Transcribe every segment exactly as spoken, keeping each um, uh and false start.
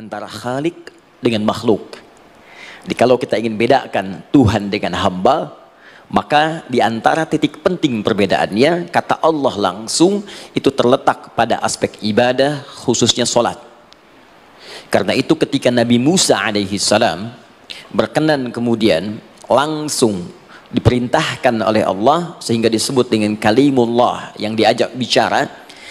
antara Khalik dengan makhluk. Jadi kalau kita ingin bedakan Tuhan dengan hamba, maka di antara titik penting perbedaannya, kata Allah langsung itu terletak pada aspek ibadah, khususnya sholat. Karena itu ketika Nabi Musa alaihi salam berkenan kemudian langsung diperintahkan oleh Allah sehingga disebut dengan kalimullah, yang diajak bicara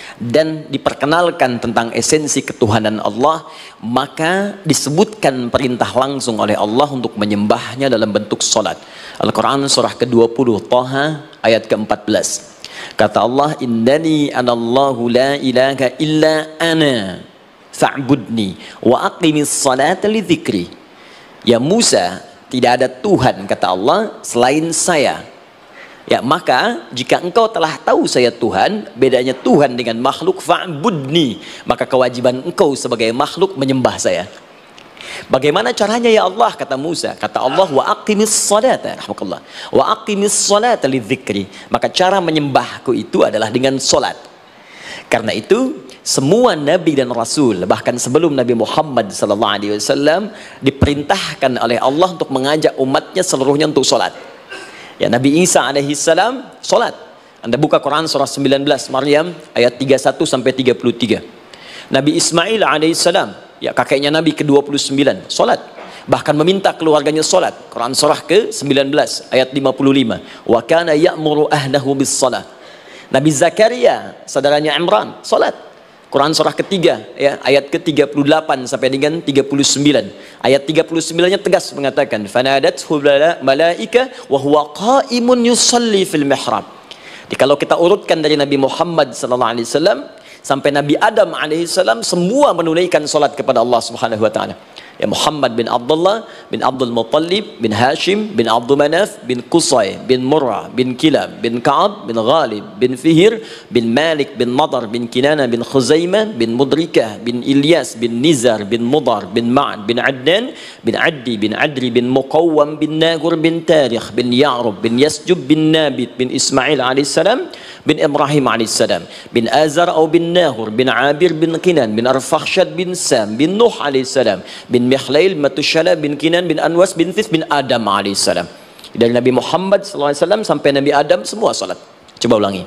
dan diperkenalkan tentang esensi ketuhanan Allah, maka disebutkan perintah langsung oleh Allah untuk menyembahnya dalam bentuk salat. Al-Quran surah ke dua puluh Thaha ayat ke empat belas. Kata Allah, innani anallahu la ilaha illa ana fa'budni wa aqimis salata li dzikri. Ya Musa, tidak ada Tuhan kata Allah selain saya. Ya, maka jika engkau telah tahu saya Tuhan, bedanya Tuhan dengan makhluk, fa'budni, maka kewajiban engkau sebagai makhluk menyembah saya. Bagaimana caranya ya Allah, kata Musa? Kata Allah, wa aqimis salata, rahmatullah, wa aqimis salata lidzikri. Maka cara menyembahku itu adalah dengan solat. Karena itu semua nabi dan rasul, bahkan sebelum Nabi Muhammad sallallahu alaihi wasallam, diperintahkan oleh Allah untuk mengajak umatnya seluruhnya untuk solat. Ya, Nabi Isa alaihi salam solat. Anda buka Quran surah sembilan belas Maryam ayat tiga puluh satu sampai tiga puluh tiga. Nabi Ismail alaihi salam, ya kakeknya Nabi ke dua puluh sembilan, solat. Bahkan meminta keluarganya solat. Quran surah ke sembilan belas ayat lima puluh lima. Wa kana ya'muru ahlahu bis salah. Nabi Zakaria, saudaranya Imran, solat. Quran surah ketiga ya, ayat ke tiga puluh delapan sampai dengan tiga puluh sembilan. Ayat tiga puluh sembilan nya tegas mengatakan, fanadathu malaika wa huwa qa'imun yusalli fil mihrab. Jadi kalau kita urutkan dari Nabi Muhammad sallallahu alaihi wasallam sampai Nabi Adam alaihi salam, semua menunaikan salat kepada Allah Subhanahu wa taala. Ya, Muhammad bin Abdullah bin Abdul Muttalib bin Hashim bin Abdul Manaf bin Qusay bin Murrah bin Kilab bin Ka'ab bin Ghalib bin Fihir bin Malik bin Nadar bin Kinana bin Khuzaimah bin Mudrikah bin Ilyas bin Nizar bin Mudar bin Ma'ad bin Adnan bin Addi bin Adri bin Muqawwam bin Nagur bin Tarikh bin Ya'rub bin Yasjub bin Nabit bin Ismail alaihissalam bin Ibrahim alaihissalam bin Azar atau bin Nahur bin Abir bin Kinan bin Arfakhshad bin Sam bin Nuh alaihissalam bin Mihlail Matushala bin Kinan bin Anwas bin This bin Adam alaihissalam. Dari Nabi Muhammad sallallahu alaihi wasallam sampai Nabi Adam semua salat. Coba ulangi.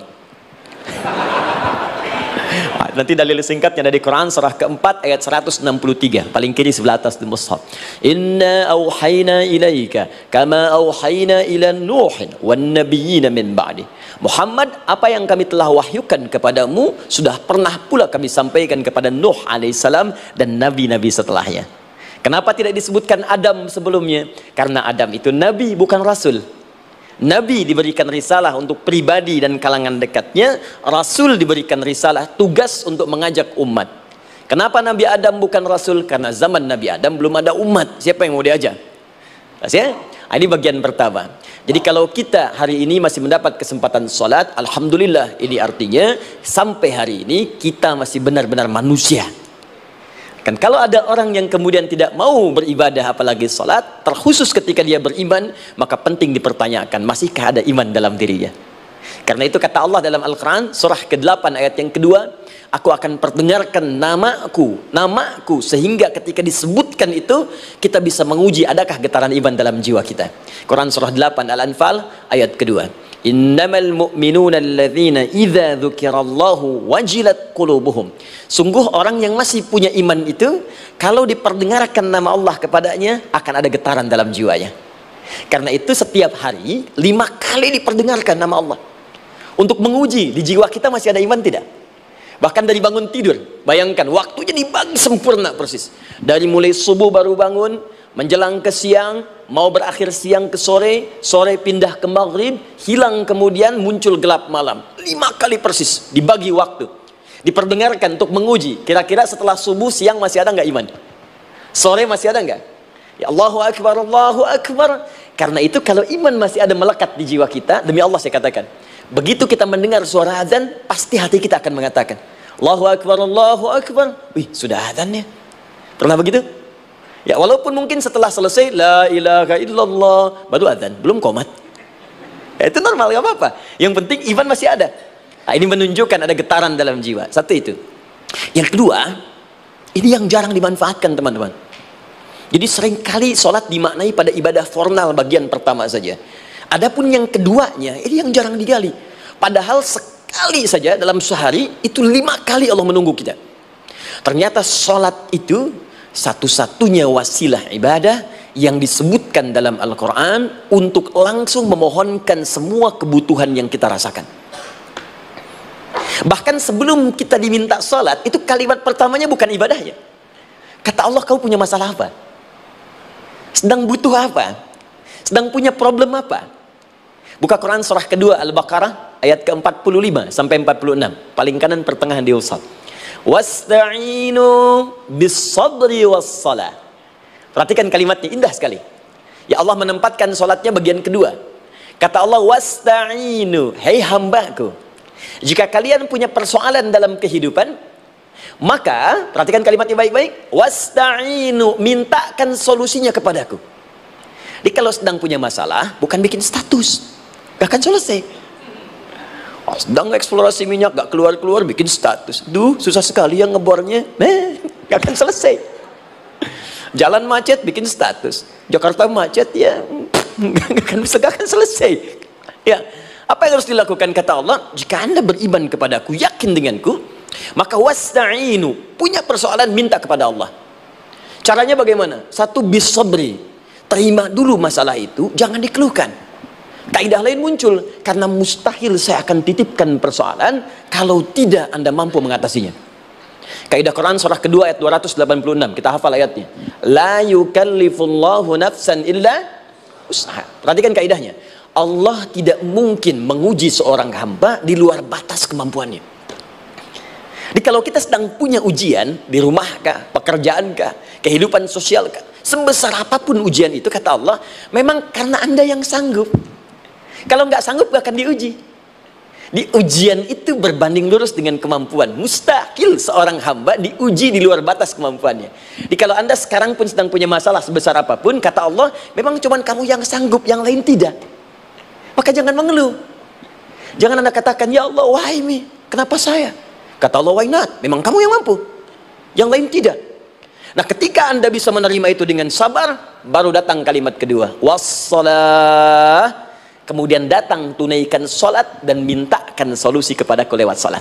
Nanti dalil singkatnya dari Quran surah keempat ayat seratus enam puluh tiga, paling kiri sebelah atas di mushaf. Inna auhayna ilaika kama auhayna ila Nuhin wan nabiyyin min ba'di. Muhammad, apa yang kami telah wahyukan kepadamu sudah pernah pula kami sampaikan kepada Nuh alaihissalam dan nabi-nabi setelahnya. Kenapa tidak disebutkan Adam sebelumnya? Karena Adam itu nabi bukan rasul. Nabi diberikan risalah untuk pribadi dan kalangan dekatnya, rasul diberikan risalah tugas untuk mengajak umat. Kenapa Nabi Adam bukan rasul? Karena zaman Nabi Adam belum ada umat. Siapa yang mau diajak? Ya? Ini bagian pertama. Jadi kalau kita hari ini masih mendapat kesempatan sholat, alhamdulillah, ini artinya sampai hari ini kita masih benar-benar manusia. Kan kalau ada orang yang kemudian tidak mau beribadah apalagi sholat, terkhusus ketika dia beriman, maka penting dipertanyakan, masihkah ada iman dalam dirinya? Karena itu kata Allah dalam Al-Quran surah ke delapan ayat yang kedua, aku akan perdengarkan namaku, namaku, sehingga ketika disebutkan itu kita bisa menguji adakah getaran iman dalam jiwa kita. Quran surah delapan Al-Anfal ayat kedua. Innamal mu'minuna alladzina idza dzukirallahu wajilat qulubuhum. Sungguh orang yang masih punya iman itu kalau diperdengarkan nama Allah kepadanya akan ada getaran dalam jiwanya. Karena itu setiap hari lima kali diperdengarkan nama Allah untuk menguji di jiwa kita masih ada iman tidak. Bahkan dari bangun tidur, bayangkan waktunya dibagi sempurna persis. Dari mulai subuh baru bangun, menjelang ke siang, mau berakhir siang ke sore, sore pindah ke maghrib, hilang kemudian muncul gelap malam. Lima kali persis dibagi waktu, diperdengarkan untuk menguji. Kira-kira setelah subuh siang masih ada nggak iman? Sore masih ada nggak? Ya Allahu Akbar, Allahu Akbar. Karena itu kalau iman masih ada melekat di jiwa kita, demi Allah saya katakan, begitu kita mendengar suara azan, pasti hati kita akan mengatakan, Allahu Akbar, Allahu Akbar. Wih, sudah azannya. Pernah begitu? Ya, walaupun mungkin setelah selesai la ilaha illallah baru azan, belum qomat. Ya, itu normal, gak apa-apa. Yang penting iman masih ada. Nah, ini menunjukkan ada getaran dalam jiwa. Satu itu. Yang kedua, Ini yang jarang dimanfaatkan teman-teman. Jadi seringkali sholat dimaknai pada ibadah formal bagian pertama saja. Adapun yang keduanya, ini yang jarang digali. Padahal sekali saja dalam sehari, itu lima kali Allah menunggu kita. Ternyata sholat itu satu-satunya wasilah ibadah yang disebutkan dalam Al-Quran untuk langsung memohonkan semua kebutuhan yang kita rasakan. Bahkan sebelum kita diminta sholat, itu kalimat pertamanya bukan ibadahnya. Kata Allah, kamu punya masalah apa? Sedang butuh apa? Sedang punya problem apa? Buka Quran surah kedua Al-Baqarah ayat ke empat puluh lima sampai empat puluh enam. Paling kanan pertengahan di usad. Wasta'inu bis-sabri was-salah. Perhatikan kalimatnya, indah sekali. Ya Allah menempatkan salatnya bagian kedua. Kata Allah, wasta'inu, hei hambaku, jika kalian punya persoalan dalam kehidupan, maka perhatikan kalimatnya baik-baik, wasta'inu, mintakan solusinya kepadaku. Jadi kalau sedang punya masalah, bukan bikin status, gak akan selesai. Oh, sedang eksplorasi minyak gak keluar-keluar, bikin status, duh susah sekali yang ngebornya, eh, gak akan selesai. Jalan macet, bikin status, Jakarta macet, ya gak akan bisa, gak akan selesai. Ya, apa yang harus dilakukan? Kata Allah, jika anda beriman kepadaku, yakin denganku, maka wasta'inu, punya persoalan, minta kepada Allah. Caranya bagaimana? Satu, bisabri, terima dulu masalah itu, jangan dikeluhkan. Kaidah lain muncul, karena mustahil saya akan titipkan persoalan kalau tidak anda mampu mengatasinya. Kaidah Quran surah kedua ayat dua ratus delapan puluh enam, kita hafal ayatnya. La yukallifullahu nafsan illa usaha. Perhatikan kaidahnya, Allah tidak mungkin menguji seorang hamba di luar batas kemampuannya. Jadi kalau kita sedang punya ujian di rumah kah, pekerjaan kah, kehidupan sosial kah, sebesar apapun ujian itu, kata Allah, memang karena anda yang sanggup. Kalau nggak sanggup gak akan diuji. Di ujian itu berbanding lurus dengan kemampuan. Mustahil seorang hamba diuji di luar batas kemampuannya. Jadi kalau anda sekarang pun sedang punya masalah sebesar apapun, kata Allah, memang cuma kamu yang sanggup, yang lain tidak. Maka jangan mengeluh. Jangan anda katakan, ya Allah, why me? Kenapa saya? Kata Allah, why not? Memang kamu yang mampu, yang lain tidak. Nah, ketika anda bisa menerima itu dengan sabar, baru datang kalimat kedua, wassalah. Kemudian datang, tunaikan sholat dan mintakan solusi kepadaku lewat sholat.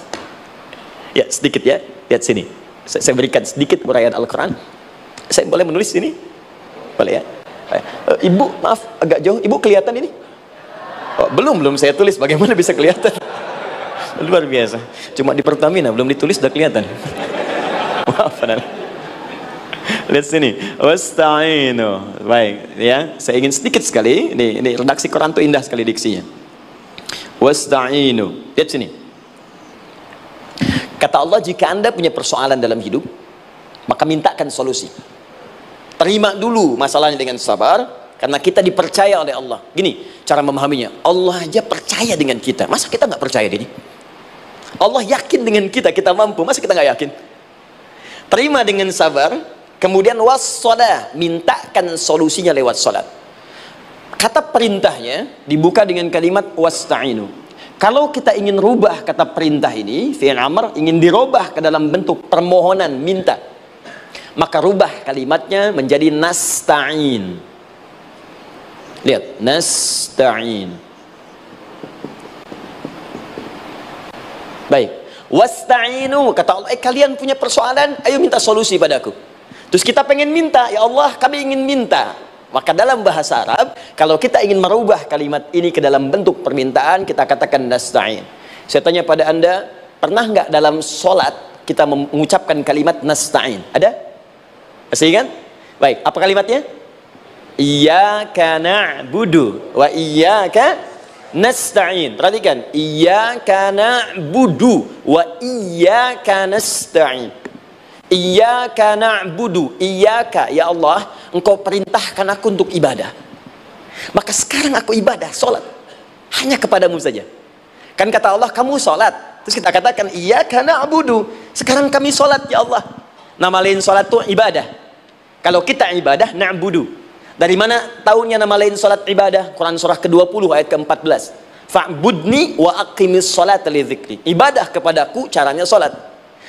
Ya, sedikit ya, lihat sini. Saya, saya berikan sedikit uraian Al-Quran. Saya boleh menulis ini? Boleh ya? Ibu, maaf, agak jauh. Ibu kelihatan ini? Oh, belum, belum saya tulis. Bagaimana bisa kelihatan? Luar biasa. Cuma di Pertamina, belum ditulis udah kelihatan. Maaf, lihat sini, wasta'inu. Baik, ya, saya ingin sedikit sekali. Ini, ini redaksi Quran itu indah sekali diksinya. Wasta'inu. Lihat sini. Kata Allah, jika anda punya persoalan dalam hidup, maka mintakan solusi. Terima dulu masalahnya dengan sabar, karena kita dipercaya oleh Allah. Gini cara memahaminya, Allah aja percaya dengan kita. Masa kita nggak percaya gini? Allah yakin dengan kita, kita mampu. Masa kita nggak yakin? Terima dengan sabar. Kemudian wassalah, mintakan solusinya lewat salat. Kata perintahnya dibuka dengan kalimat wasta'inu. Kalau kita ingin rubah kata perintah ini, fi'il amr, ingin dirubah ke dalam bentuk permohonan, minta, maka rubah kalimatnya menjadi nasta'in. Lihat, nasta'in. Baik, wasta'inu, kata Allah, eh kalian punya persoalan, ayo minta solusi padaku. Terus kita pengen minta, ya Allah kami ingin minta. Maka dalam bahasa Arab, kalau kita ingin merubah kalimat ini ke dalam bentuk permintaan, kita katakan nasta'in. Saya tanya pada anda, pernah nggak dalam sholat kita mengucapkan kalimat nasta'in? Ada? Masih ingat? Baik, apa kalimatnya? Iyyaka na'budu wa iyyaka nasta'in. Perhatikan, iyyaka na'budu wa iyyaka nasta'in. Iyyaka na'budu, iyyaka, ya Allah, engkau perintahkan aku untuk ibadah. Maka sekarang aku ibadah, sholat, hanya kepadamu saja. Kan kata Allah, kamu sholat. Terus kita katakan, iyyaka na'budu, sekarang kami sholat, ya Allah. Nama lain sholat itu ibadah. Kalau kita ibadah, na'budu. Dari mana tahunya nama lain sholat ibadah? Quran surah ke dua puluh ayat ke empat belas. Fa'budni wa aqimis sholat li dzikri. Ibadah kepadaku, caranya sholat.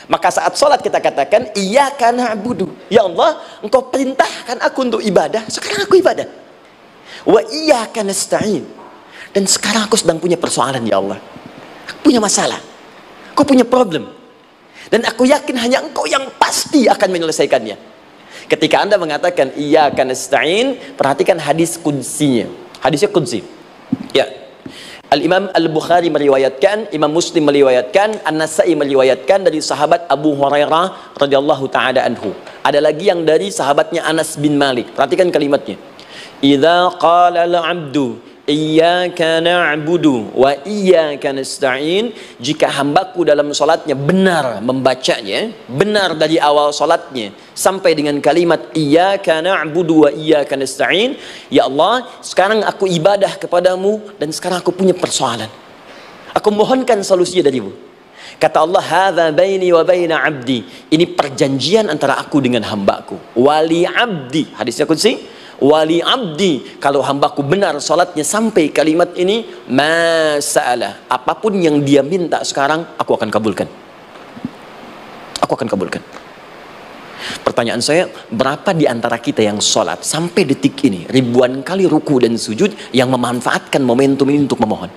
Maka saat sholat kita katakan, iyyaka na'budu. Ya Allah, engkau perintahkan aku untuk ibadah, sekarang aku ibadah. Wa iyyaka nasta'in. Dan sekarang aku sedang punya persoalan, ya Allah. Aku punya masalah. Aku punya problem. Dan aku yakin hanya engkau yang pasti akan menyelesaikannya. Ketika Anda mengatakan iyyaka nasta'in, perhatikan hadis qudsinya. Hadisnya qudsi. Ya. Al-Imam Al-Bukhari meriwayatkan, Imam Muslim meriwayatkan, An-Nasa'i meriwayatkan dari sahabat Abu Hurairah radhiyallahu taala anhu. Ada lagi yang dari sahabatnya Anas bin Malik. Perhatikan kalimatnya. Idza qala al-'abdu iyyaka na'budu wa iyyaka nasta'in, jika hambaku dalam salatnya benar membacanya, benar dari awal salatnya sampai dengan kalimat iyyaka na'budu wa iyyaka nasta'in, ya Allah, sekarang aku ibadah kepadamu dan sekarang aku punya persoalan. Aku mohonkan solusi darimu. Kata Allah, hadza baini wa baina 'abdi. Ini perjanjian antara aku dengan hambaku. Wali 'abdi. Hadisnya qudsi. Wali abdi, kalau hambaku benar salatnya sampai kalimat ini, masalah, apapun yang dia minta sekarang aku akan kabulkan. Aku akan kabulkan. Pertanyaan saya, berapa di antara kita yang salat sampai detik ini ribuan kali ruku dan sujud yang memanfaatkan momentum ini untuk memohon?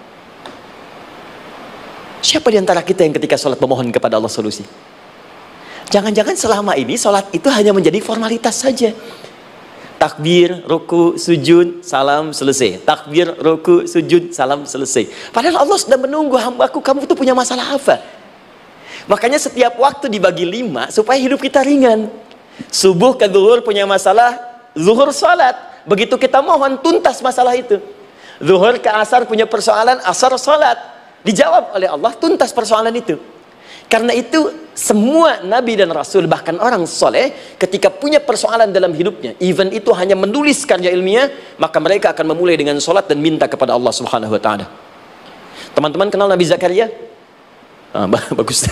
Siapa di antara kita yang ketika salat memohon kepada Allah solusi? Jangan-jangan selama ini salat itu hanya menjadi formalitas saja. Takbir, ruku, sujud, salam, selesai. Takbir, ruku, sujud, salam, selesai. Padahal Allah sudah menunggu, hambaku, kamu tuh punya masalah apa? Makanya setiap waktu dibagi lima supaya hidup kita ringan. Subuh ke zuhur punya masalah, zuhur salat. Begitu kita mohon, tuntas masalah itu. Zuhur ke asar punya persoalan, asar salat. Dijawab oleh Allah, tuntas persoalan itu. Karena itu semua nabi dan rasul, bahkan orang soleh, ketika punya persoalan dalam hidupnya, even itu hanya menulis karya ilmiah, maka mereka akan memulai dengan sholat dan minta kepada Allah Subhanahu Wa Taala. Teman-teman kenal Nabi Zakaria? Ah, bagus.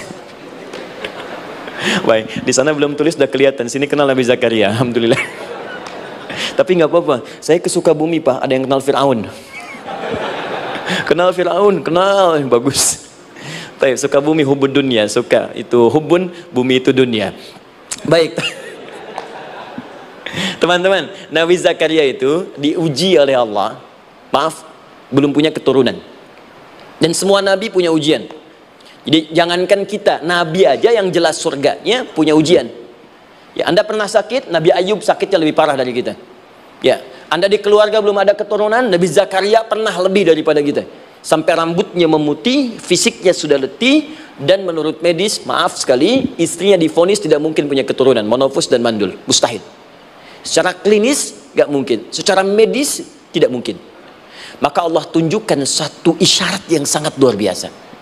Baik, di sana belum tulis, sudah kelihatan. Sini kenal Nabi Zakaria, alhamdulillah. Tapi nggak apa-apa. Saya ke Sukabumi, Pak. Ada yang kenal Fir'aun? Kenal Fir'aun, kenal, bagus. Baik, suka bumi hubun dunia, suka itu hubun, bumi itu dunia. Baik. Teman-teman, Nabi Zakaria itu diuji oleh Allah. Maaf, belum punya keturunan. Dan semua nabi punya ujian. Jadi jangankan kita, nabi aja yang jelas surganya punya ujian. Ya, Anda pernah sakit, Nabi Ayub sakitnya lebih parah dari kita. Ya, Anda di keluarga belum ada keturunan, Nabi Zakaria pernah lebih daripada kita. Sampai rambutnya memutih, fisiknya sudah letih, dan menurut medis, maaf sekali, istrinya divonis tidak mungkin punya keturunan, monofus dan mandul, mustahil. Secara klinis gak mungkin, secara medis tidak mungkin. Maka Allah tunjukkan satu isyarat yang sangat luar biasa.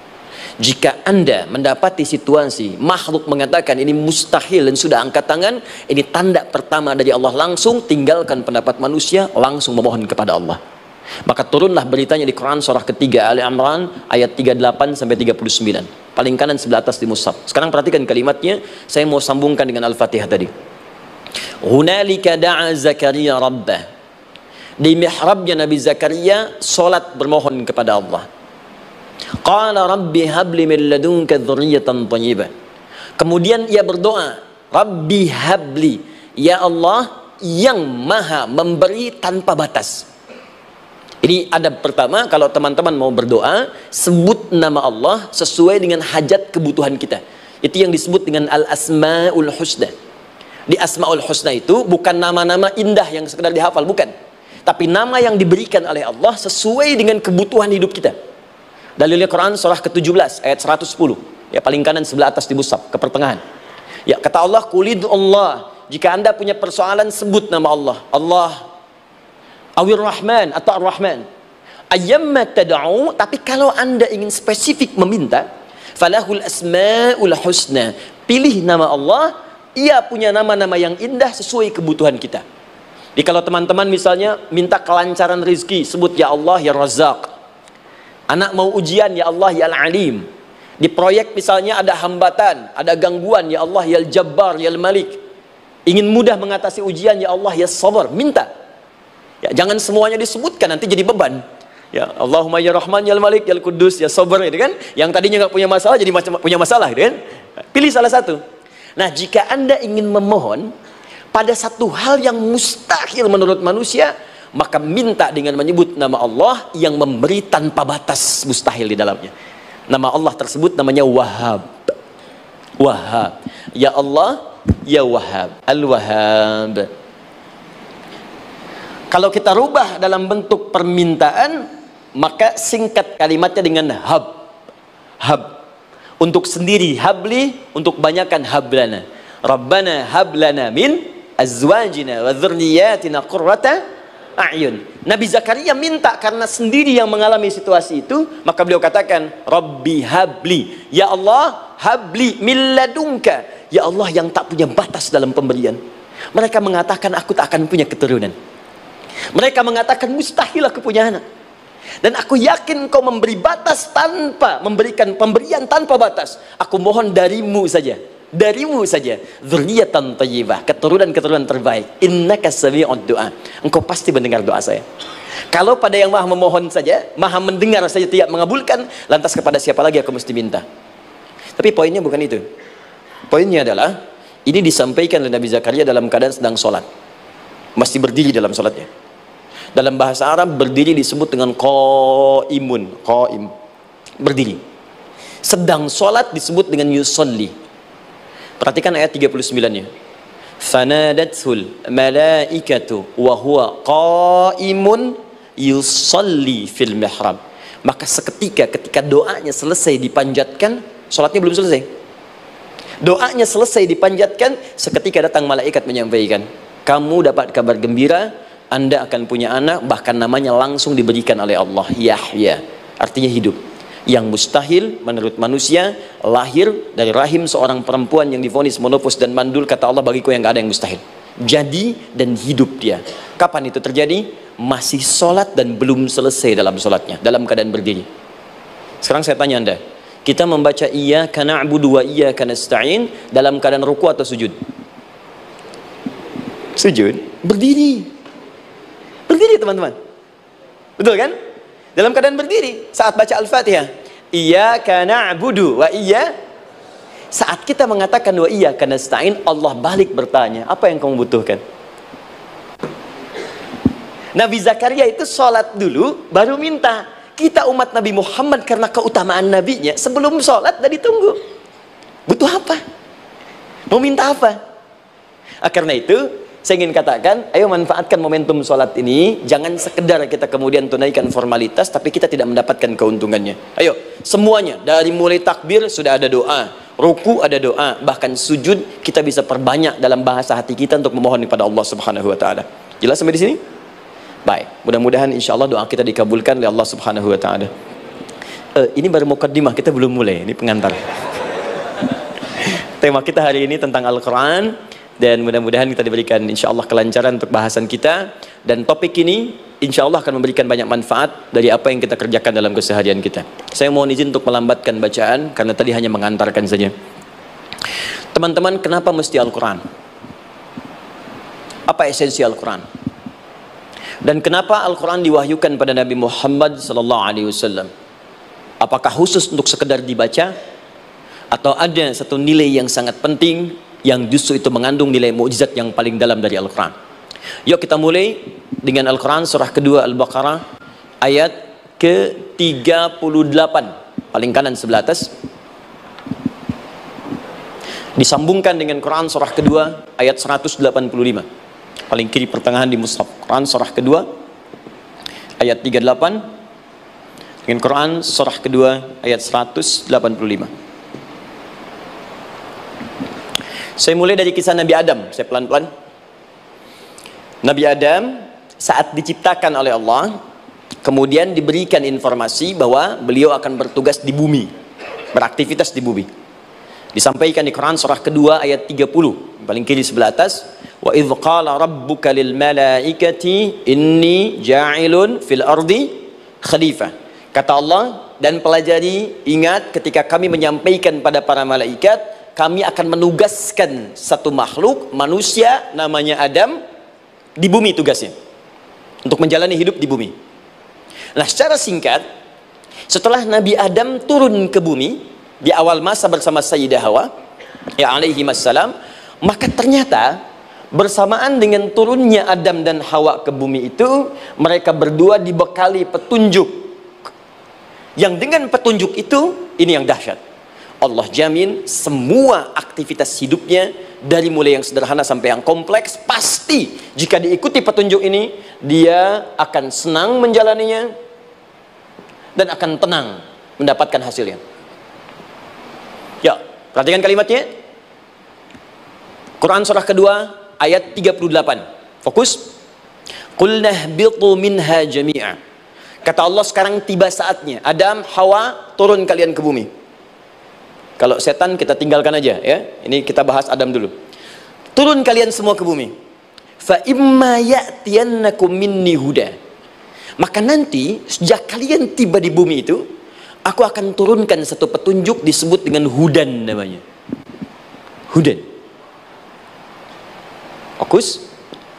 Jika Anda mendapati situasi makhluk mengatakan ini mustahil dan sudah angkat tangan, ini tanda pertama dari Allah, langsung tinggalkan pendapat manusia, langsung memohon kepada Allah. Maka turunlah beritanya di Quran surah ketiga Ali Imran ayat tiga puluh delapan sampai tiga puluh sembilan. Paling kanan sebelah atas di mushaf. Sekarang perhatikan kalimatnya, saya mau sambungkan dengan Al-Fatihah tadi. Hunalika da'a Zakaria rabbah. Di mihrabnya Nabi Zakaria salat bermohon kepada Allah. Qala rabbi habli min ladunka dzurriyyatan thayyibah. Kemudian ia berdoa, Rabbi habli, ya Allah yang maha memberi tanpa batas. Ini adab pertama, kalau teman-teman mau berdoa, sebut nama Allah sesuai dengan hajat kebutuhan kita. Itu yang disebut dengan Al-Asma'ul Husna. Di Asma'ul Husna itu bukan nama-nama indah yang sekedar dihafal, bukan. Tapi nama yang diberikan oleh Allah sesuai dengan kebutuhan hidup kita. Dalilnya Quran surah ke tujuh belas ayat seratus sepuluh. Ya, paling kanan sebelah atas di mushaf, ke pertengahan. Ya, kata Allah, Qulid Allah. Jika Anda punya persoalan, sebut nama Allah. Allah Awir Rahman atau Ar-Rahman. Ayyamma tad'u, tapi kalau Anda ingin spesifik meminta, falahul asmaul husna. Pilih nama Allah, ia punya nama-nama yang indah sesuai kebutuhan kita. Jadi kalau teman-teman misalnya minta kelancaran rezeki, sebut ya Allah ya Razzaq. Anak mau ujian, ya Allah ya Al-Alim. Di proyek misalnya ada hambatan, ada gangguan, ya Allah ya Al-Jabbar ya Al-Malik. Ingin mudah mengatasi ujian, ya Allah ya Sabar, minta. Ya, jangan semuanya disebutkan, nanti jadi beban. Ya, Allahumma ya Rahman ya Malik ya Qudus ya Sabar, gitu kan? Yang tadinya nggak punya masalah jadi macam punya masalah, gitu kan? Pilih salah satu. Nah, jika Anda ingin memohon pada satu hal yang mustahil menurut manusia, maka minta dengan menyebut nama Allah yang memberi tanpa batas mustahil di dalamnya. Nama Allah tersebut namanya Wahhab. Wahhab. Ya Allah, ya Wahhab. Al-Wahhab. Kalau kita rubah dalam bentuk permintaan, maka singkat kalimatnya dengan hab. Hab. Untuk sendiri habli, untuk banyakkan hablana. Rabbana hablana min azwajina wa dzurriyyatina qurrata a'yun. Nabi Zakaria minta karena sendiri yang mengalami situasi itu, maka beliau katakan, Rabbi habli, ya Allah, habli min ladunka, ya Allah yang tak punya batas dalam pemberian. Mereka mengatakan aku tak akan punya keturunan. Mereka mengatakan mustahil aku punya anak. Dan aku yakin kau memberi batas tanpa memberikan pemberian tanpa batas. Aku mohon darimu saja, darimu saja, dzurriyyatan thayyibah, keturunan-keturunan terbaik. Innaka sami'ud du'a, engkau pasti mendengar doa saya. Kalau pada yang maha memohon saja, maha mendengar saja tidak mengabulkan, lantas kepada siapa lagi aku mesti minta? Tapi poinnya bukan itu. Poinnya adalah ini disampaikan oleh Nabi Zakaria dalam keadaan sedang sholat, masih berdiri dalam sholatnya. Dalam bahasa Arab berdiri disebut dengan qaimun, qaim, berdiri. Sedang sholat disebut dengan yusolli. Perhatikan ayat tiga puluh sembilan-nya. Fanadathul malaikatu wa huwa qaimun yusolli fil mihrab. Maka seketika ketika doanya selesai dipanjatkan, sholatnya belum selesai. Doanya selesai dipanjatkan, seketika datang malaikat menyampaikan, kamu dapat kabar gembira, Anda akan punya anak, bahkan namanya langsung diberikan oleh Allah, Yahya, artinya hidup. Yang mustahil menurut manusia, lahir dari rahim seorang perempuan yang divonis monopos dan mandul, kata Allah, bagiku yang gak ada yang mustahil. Jadi dan hidup dia. Kapan itu terjadi? Masih sholat dan belum selesai dalam sholatnya, dalam keadaan berdiri. Sekarang saya tanya Anda, kita membaca iyyaka na'budu wa iyyaka nasta'in dalam keadaan ruku atau sujud? Sujud, berdiri. Berdiri teman-teman, betul kan? Dalam keadaan berdiri saat baca Al-Fatihah, iyyaka na'budu wa iya. Saat kita mengatakan wa iyyaka nasta'in, Allah balik bertanya, apa yang kamu butuhkan? Nabi Zakaria itu sholat dulu baru minta. Kita umat Nabi Muhammad karena keutamaan nabinya, sebelum sholat dah ditunggu, butuh apa? Mau minta apa? Ah, karena itu saya ingin katakan, ayo manfaatkan momentum sholat ini. Jangan sekedar kita kemudian tunaikan formalitas, tapi kita tidak mendapatkan keuntungannya. Ayo, semuanya, dari mulai takbir sudah ada doa, ruku ada doa, bahkan sujud kita bisa perbanyak dalam bahasa hati kita untuk memohon kepada Allah Subhanahu Wa Taala. Jelas sampai di sini? Baik, mudah-mudahan insya Allah doa kita dikabulkan oleh Allah Subhanahu Wa Taala. Uh, ini baru mukaddimah, kita belum mulai, ini pengantar. Tema kita hari ini tentang Al-Quran. Dan mudah-mudahan kita diberikan insya Allah kelancaran untuk bahasan kita. Dan topik ini insya Allah akan memberikan banyak manfaat dari apa yang kita kerjakan dalam keseharian kita. Saya mohon izin untuk melambatkan bacaan karena tadi hanya mengantarkan saja. Teman-teman, kenapa mesti Al-Quran? Apa esensi Al-Quran? Dan kenapa Al-Quran diwahyukan pada Nabi Muhammad sallallahu alaihi wasallam? Apakah khusus untuk sekedar dibaca? Atau ada satu nilai yang sangat penting yang justru itu mengandung nilai mukjizat yang paling dalam dari Al-Quran? Yuk kita mulai dengan Al-Quran surah kedua Al-Baqarah ayat ke tiga puluh delapan, paling kanan sebelah atas, disambungkan dengan Quran surah kedua ayat seratus delapan puluh lima, paling kiri pertengahan di mushaf. Quran surah kedua ayat tiga puluh delapan dengan Quran surah kedua ayat seratus delapan puluh lima. Saya mulai dari kisah Nabi Adam, saya pelan-pelan. Nabi Adam saat diciptakan oleh Allah, kemudian diberikan informasi bahwa beliau akan bertugas di bumi, beraktivitas di bumi. Disampaikan di Quran surah kedua ayat tiga puluh, paling kiri sebelah atas. Wa idh qala rabbuka lil malaikati inni ja'ilun fil ardi khalifah. Kata Allah, dan pelajari, ingat ketika kami menyampaikan pada para malaikat, kami akan menugaskan satu makhluk manusia namanya Adam di bumi, tugasnya untuk menjalani hidup di bumi. Nah, secara singkat, setelah Nabi Adam turun ke bumi di awal masa bersama Sayyidah Hawa, ya alaihi wassalam, maka ternyata bersamaan dengan turunnya Adam dan Hawa ke bumi itu, mereka berdua dibekali petunjuk, yang dengan petunjuk itu, ini yang dahsyat, Allah jamin semua aktivitas hidupnya, dari mulai yang sederhana sampai yang kompleks, pasti jika diikuti petunjuk ini, dia akan senang menjalaninya dan akan tenang mendapatkan hasilnya. Ya, perhatikan kalimatnya. Quran surah kedua ayat tiga puluh delapan. Fokus. Qul nahbitu minha jami'a. Kata Allah, sekarang tiba saatnya Adam, Hawa, turun kalian ke bumi. Kalau setan kita tinggalkan aja ya. Ini kita bahas Adam dulu. Turun kalian semua ke bumi. Fa imma ya'tiyannakum minni huda. Maka nanti sejak kalian tiba di bumi itu, aku akan turunkan satu petunjuk disebut dengan hudan namanya. Hudan. Fokus.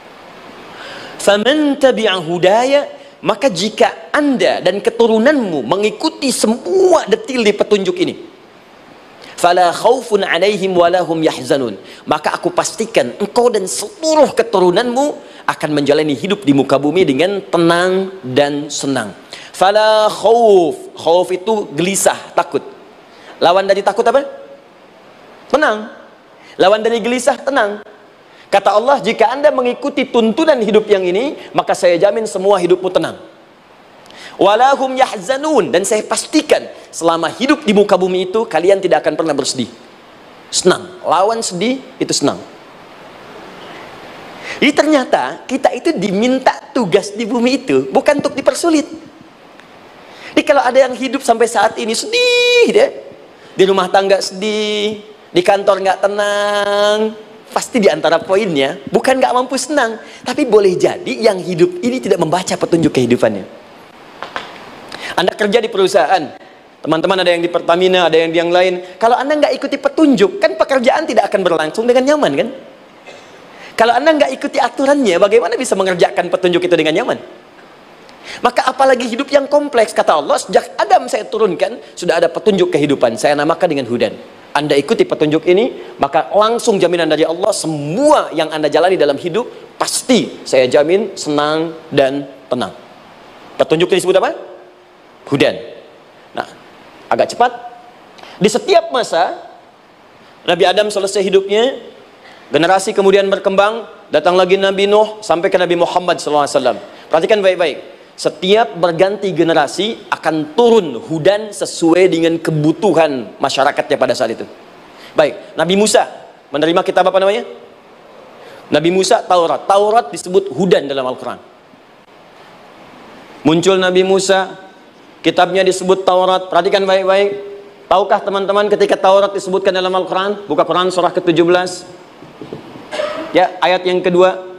Faman tabi'a hudaya, maka jika Anda dan keturunanmu mengikuti semua detil di petunjuk ini, fala khaufun alaihim walahum yahzanun, maka aku pastikan engkau dan seluruh keturunanmu akan menjalani hidup di muka bumi dengan tenang dan senang. Fala khauf, khauf itu gelisah, takut. Lawan dari takut apa? Tenang. Lawan dari gelisah, tenang. Kata Allah, jika Anda mengikuti tuntunan hidup yang ini, maka saya jamin semua hidupmu tenang. Walahum yahzanun, dan saya pastikan selama hidup di muka bumi itu kalian tidak akan pernah bersedih. Senang. Lawan sedih itu senang. Jadi ternyata kita itu diminta tugas di bumi itu bukan untuk dipersulit. Jadi kalau ada yang hidup sampai saat ini sedih deh, di rumah tangga sedih, di kantor nggak tenang, pasti di antara poinnya bukan nggak mampu senang, tapi boleh jadi yang hidup ini tidak membaca petunjuk kehidupannya. Anda kerja di perusahaan, teman-teman ada yang di Pertamina, ada yang di yang lain. Kalau Anda nggak ikuti petunjuk, kan pekerjaan tidak akan berlangsung dengan nyaman, kan? Kalau Anda nggak ikuti aturannya, bagaimana bisa mengerjakan petunjuk itu dengan nyaman? Maka apalagi hidup yang kompleks, kata Allah, sejak Adam saya turunkan, sudah ada petunjuk kehidupan, saya namakan dengan hudan. Anda ikuti petunjuk ini, maka langsung jaminan dari Allah, semua yang Anda jalani dalam hidup, pasti saya jamin senang dan tenang. Petunjuk ini disebut apa? Hudan. Nah, agak cepat. Di setiap masa Nabi Adam selesai hidupnya, generasi kemudian berkembang, datang lagi Nabi Nuh sampai ke Nabi Muhammad shallallahu alaihi wasallam. Perhatikan baik-baik. Setiap berganti generasi akan turun hudan sesuai dengan kebutuhan masyarakatnya pada saat itu. Baik, Nabi Musa menerima kitab apa namanya? Nabi Musa Taurat. Taurat disebut hudan dalam Al-Quran. Muncul Nabi Musa, kitabnya disebut Taurat. Perhatikan baik-baik. Tahukah teman-teman ketika Taurat disebutkan dalam Al-Quran? Buka Quran surah ke tujuh belas. Ya, ayat yang kedua.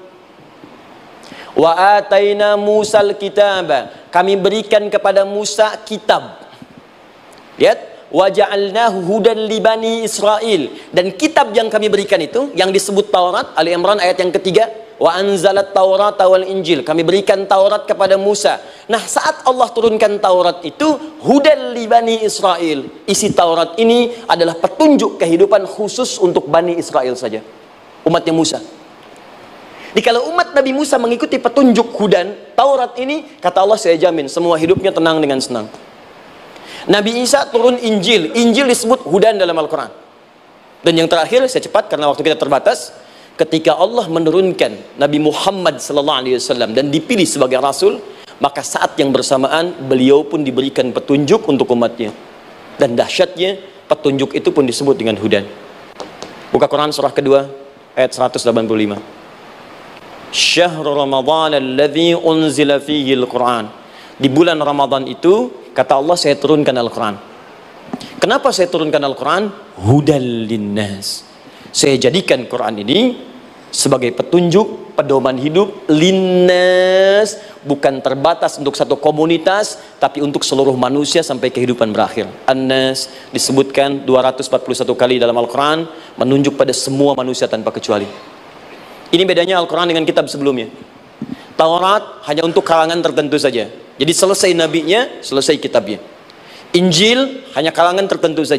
Wa ataina Musal kitaba. Kami berikan kepada Musa kitab. Lihat. Wa ja'alnahu hudan li bani Israel. Dan kitab yang kami berikan itu, yang disebut Taurat, Ali Imran ayat yang ketiga. Wa anzalat Taurata wal Injil. Kami berikan Taurat kepada Musa. Nah, saat Allah turunkan Taurat itu, hudan li bani Israel. Isi Taurat ini adalah petunjuk kehidupan khusus untuk Bani Israel saja, umatnya Musa. Jadi kalau umat Nabi Musa mengikuti petunjuk hudan Taurat ini, kata Allah, saya jamin semua hidupnya tenang dengan senang. Nabi Isa turun Injil. Injil disebut hudan dalam Al-Quran. Dan yang terakhir, saya cepat karena waktu kita terbatas, ketika Allah menurunkan Nabi Muhammad sallallahu alaihi wasallam dan dipilih sebagai Rasul, maka saat yang bersamaan beliau pun diberikan petunjuk untuk umatnya. Dan dahsyatnya, petunjuk itu pun disebut dengan hudan. Buka Quran surah kedua ayat seratus delapan puluh lima. Syahrul Ramadan alladzi unzila fihi al-Quran. Di bulan Ramadan itu, kata Allah, saya turunkan Al-Quran. Kenapa saya turunkan Al-Quran? Hudal linnas. Saya jadikan Quran ini sebagai petunjuk, pedoman hidup linnas, bukan terbatas untuk satu komunitas, tapi untuk seluruh manusia sampai kehidupan berakhir. An-Nas disebutkan dua ratus empat puluh satu kali dalam Al-Quran, menunjuk pada semua manusia tanpa kecuali. Ini bedanya Al-Quran dengan kitab sebelumnya. Taurat hanya untuk kalangan tertentu saja. Jadi selesai nabinya, selesai kitabnya. Injil hanya kalangan tertentu saja.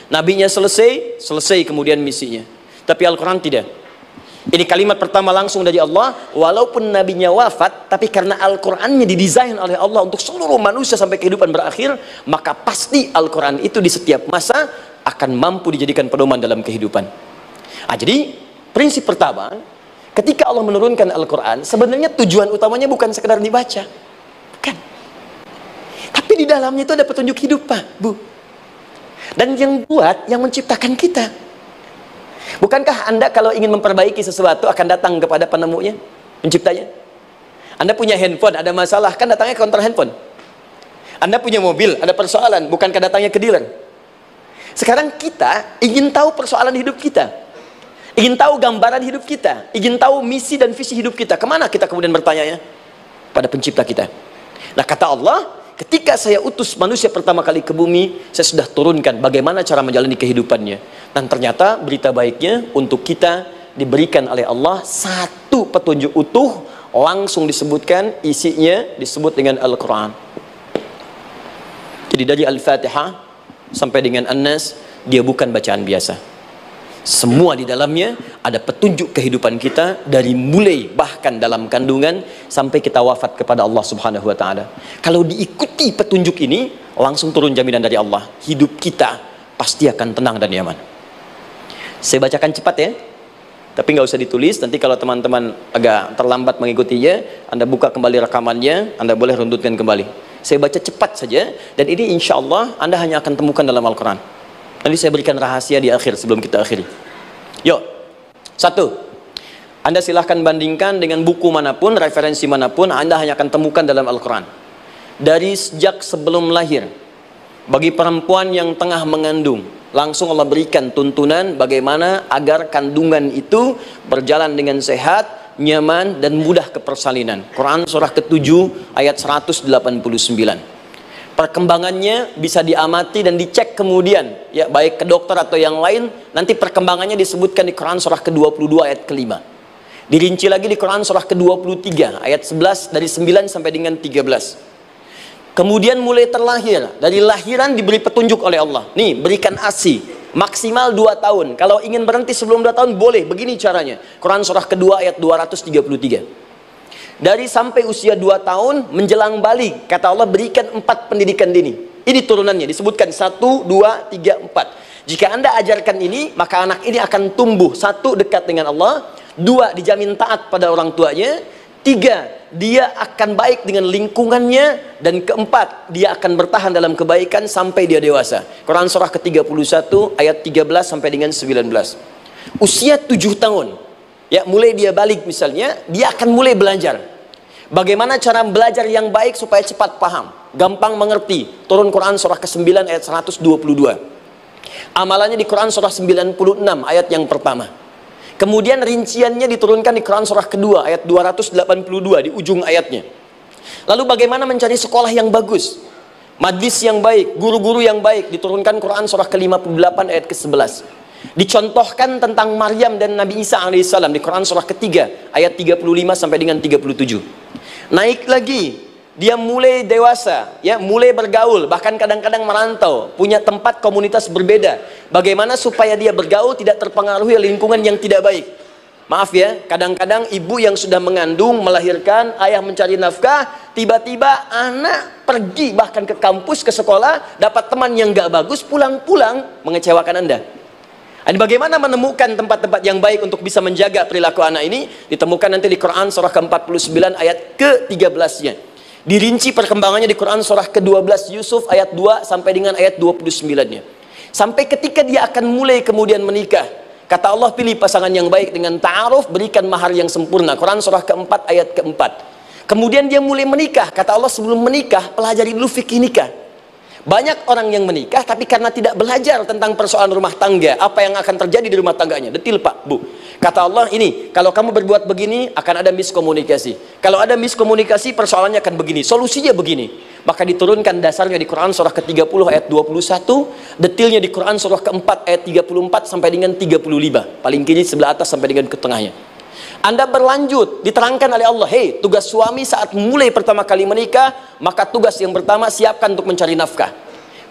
Nabinya selesai, selesai kemudian misinya. Tapi Al-Quran tidak. Ini kalimat pertama langsung dari Allah, walaupun nabinya wafat, tapi karena Al-Qurannya didesain oleh Allah untuk seluruh manusia sampai kehidupan berakhir, maka pasti Al-Quran itu di setiap masa akan mampu dijadikan pedoman dalam kehidupan. Nah, jadi prinsip pertama, ketika Allah menurunkan Al-Quran, sebenarnya tujuan utamanya bukan sekedar dibaca, bukan. Tapi di dalamnya itu ada petunjuk hidup, Pak, Bu. Dan yang buat, yang menciptakan kita. Bukankah Anda kalau ingin memperbaiki sesuatu akan datang kepada penemunya, penciptanya? Anda punya handphone, ada masalah, kan datangnya ke counter handphone. Anda punya mobil, ada persoalan, bukankah datangnya ke dealer? Sekarang kita ingin tahu persoalan hidup kita, ingin tahu gambaran hidup kita, ingin tahu misi dan visi hidup kita. Kemana kita kemudian bertanya ya? Pada pencipta kita. Nah, kata Allah, ketika saya utus manusia pertama kali ke bumi, saya sudah turunkan bagaimana cara menjalani kehidupannya. Dan ternyata berita baiknya untuk kita diberikan oleh Allah satu petunjuk utuh, langsung disebutkan, isinya disebut dengan Al-Quran. Jadi dari Al-Fatihah sampai dengan An-Nas, dia bukan bacaan biasa. Semua di dalamnya ada petunjuk kehidupan kita dari mulai bahkan dalam kandungan sampai kita wafat kepada Allah Subhanahu wa taala. Kalau diikuti petunjuk ini, langsung turun jaminan dari Allah. Hidup kita pasti akan tenang dan nyaman. Saya bacakan cepat ya. Tapi nggak usah ditulis, nanti kalau teman-teman agak terlambat mengikutinya, Anda buka kembali rekamannya, Anda boleh runtutkan kembali. Saya baca cepat saja, dan ini insya Allah Anda hanya akan temukan dalam Al-Quran. Nanti saya berikan rahasia di akhir sebelum kita akhiri. Yuk, satu, Anda silahkan bandingkan dengan buku manapun, referensi manapun, Anda hanya akan temukan dalam Al-Quran. Dari sejak sebelum lahir, bagi perempuan yang tengah mengandung, langsung Allah berikan tuntunan bagaimana agar kandungan itu berjalan dengan sehat, nyaman, dan mudah ke persalinan. Quran surah ketujuh ayat seratus delapan puluh sembilan. Perkembangannya bisa diamati dan dicek kemudian, ya, baik ke dokter atau yang lain. Nanti perkembangannya disebutkan di Quran surah ke dua puluh dua ayat kelima. Dirinci lagi di Quran surah ke dua puluh tiga ayat sebelas, dari sembilan sampai dengan tiga belas. Kemudian mulai terlahir, dari lahiran diberi petunjuk oleh Allah. Nih, berikan ASI maksimal dua tahun. Kalau ingin berhenti sebelum dua tahun boleh, begini caranya. Quran surah kedua ayat dua ratus tiga puluh tiga. Dari sampai usia dua tahun menjelang balik, kata Allah berikan empat pendidikan dini. Ini turunannya, disebutkan satu, dua, tiga, empat. Jika Anda ajarkan ini, maka anak ini akan tumbuh. Satu, dekat dengan Allah. Dua, dijamin taat pada orang tuanya. Tiga, dia akan baik dengan lingkungannya. Dan keempat, dia akan bertahan dalam kebaikan sampai dia dewasa. Quran surah ke tiga puluh satu ayat tiga belas sampai dengan sembilan belas. Usia tujuh tahun, ya, mulai dia balik misalnya, dia akan mulai belajar bagaimana cara belajar yang baik supaya cepat paham, gampang mengerti. Turun Quran surah ke sembilan ayat seratus dua puluh dua. Amalannya di Quran surah sembilan puluh enam ayat yang pertama. Kemudian rinciannya diturunkan di Quran surah kedua ayat dua ratus delapan puluh dua, di ujung ayatnya. Lalu bagaimana mencari sekolah yang bagus, majlis yang baik, guru-guru yang baik, diturunkan Quran surah ke lima puluh delapan ayat ke sebelas. Dicontohkan tentang Maryam dan Nabi Isa alaihissalam di Quran surah ketiga ayat tiga puluh lima sampai dengan tiga puluh tujuh. Naik lagi, dia mulai dewasa, ya, mulai bergaul, bahkan kadang-kadang merantau, punya tempat komunitas berbeda. Bagaimana supaya dia bergaul tidak terpengaruhi lingkungan yang tidak baik. Maaf ya, kadang-kadang ibu yang sudah mengandung, melahirkan, ayah mencari nafkah, tiba-tiba anak pergi bahkan ke kampus, ke sekolah, dapat teman yang gak bagus, pulang-pulang mengecewakan Anda. Dan bagaimana menemukan tempat-tempat yang baik untuk bisa menjaga perilaku anak ini? Ditemukan nanti di Quran surah ke empat puluh sembilan ayat ke tiga belas-nya. Dirinci perkembangannya di Quran surah ke dua belas Yusuf ayat dua sampai dengan ayat dua puluh sembilan-nya. Sampai ketika dia akan mulai kemudian menikah, kata Allah, pilih pasangan yang baik dengan ta'aruf, berikan mahar yang sempurna. Quran surah keempat ayat keempat. Kemudian dia mulai menikah, kata Allah sebelum menikah pelajari dulu fikih nikah. Banyak orang yang menikah tapi karena tidak belajar tentang persoalan rumah tangga, apa yang akan terjadi di rumah tangganya. Detil Pak, Bu. Kata Allah, ini kalau kamu berbuat begini akan ada miskomunikasi. Kalau ada miskomunikasi persoalannya akan begini, solusinya begini. Maka diturunkan dasarnya di Quran surah ke tiga puluh ayat dua puluh satu, detilnya di Quran surah keempat ayat tiga puluh empat sampai dengan tiga puluh lima, paling kiri sebelah atas sampai dengan ke tengahnya. Anda berlanjut, diterangkan oleh Allah, hei, tugas suami saat mulai pertama kali menikah, maka tugas yang pertama siapkan untuk mencari nafkah.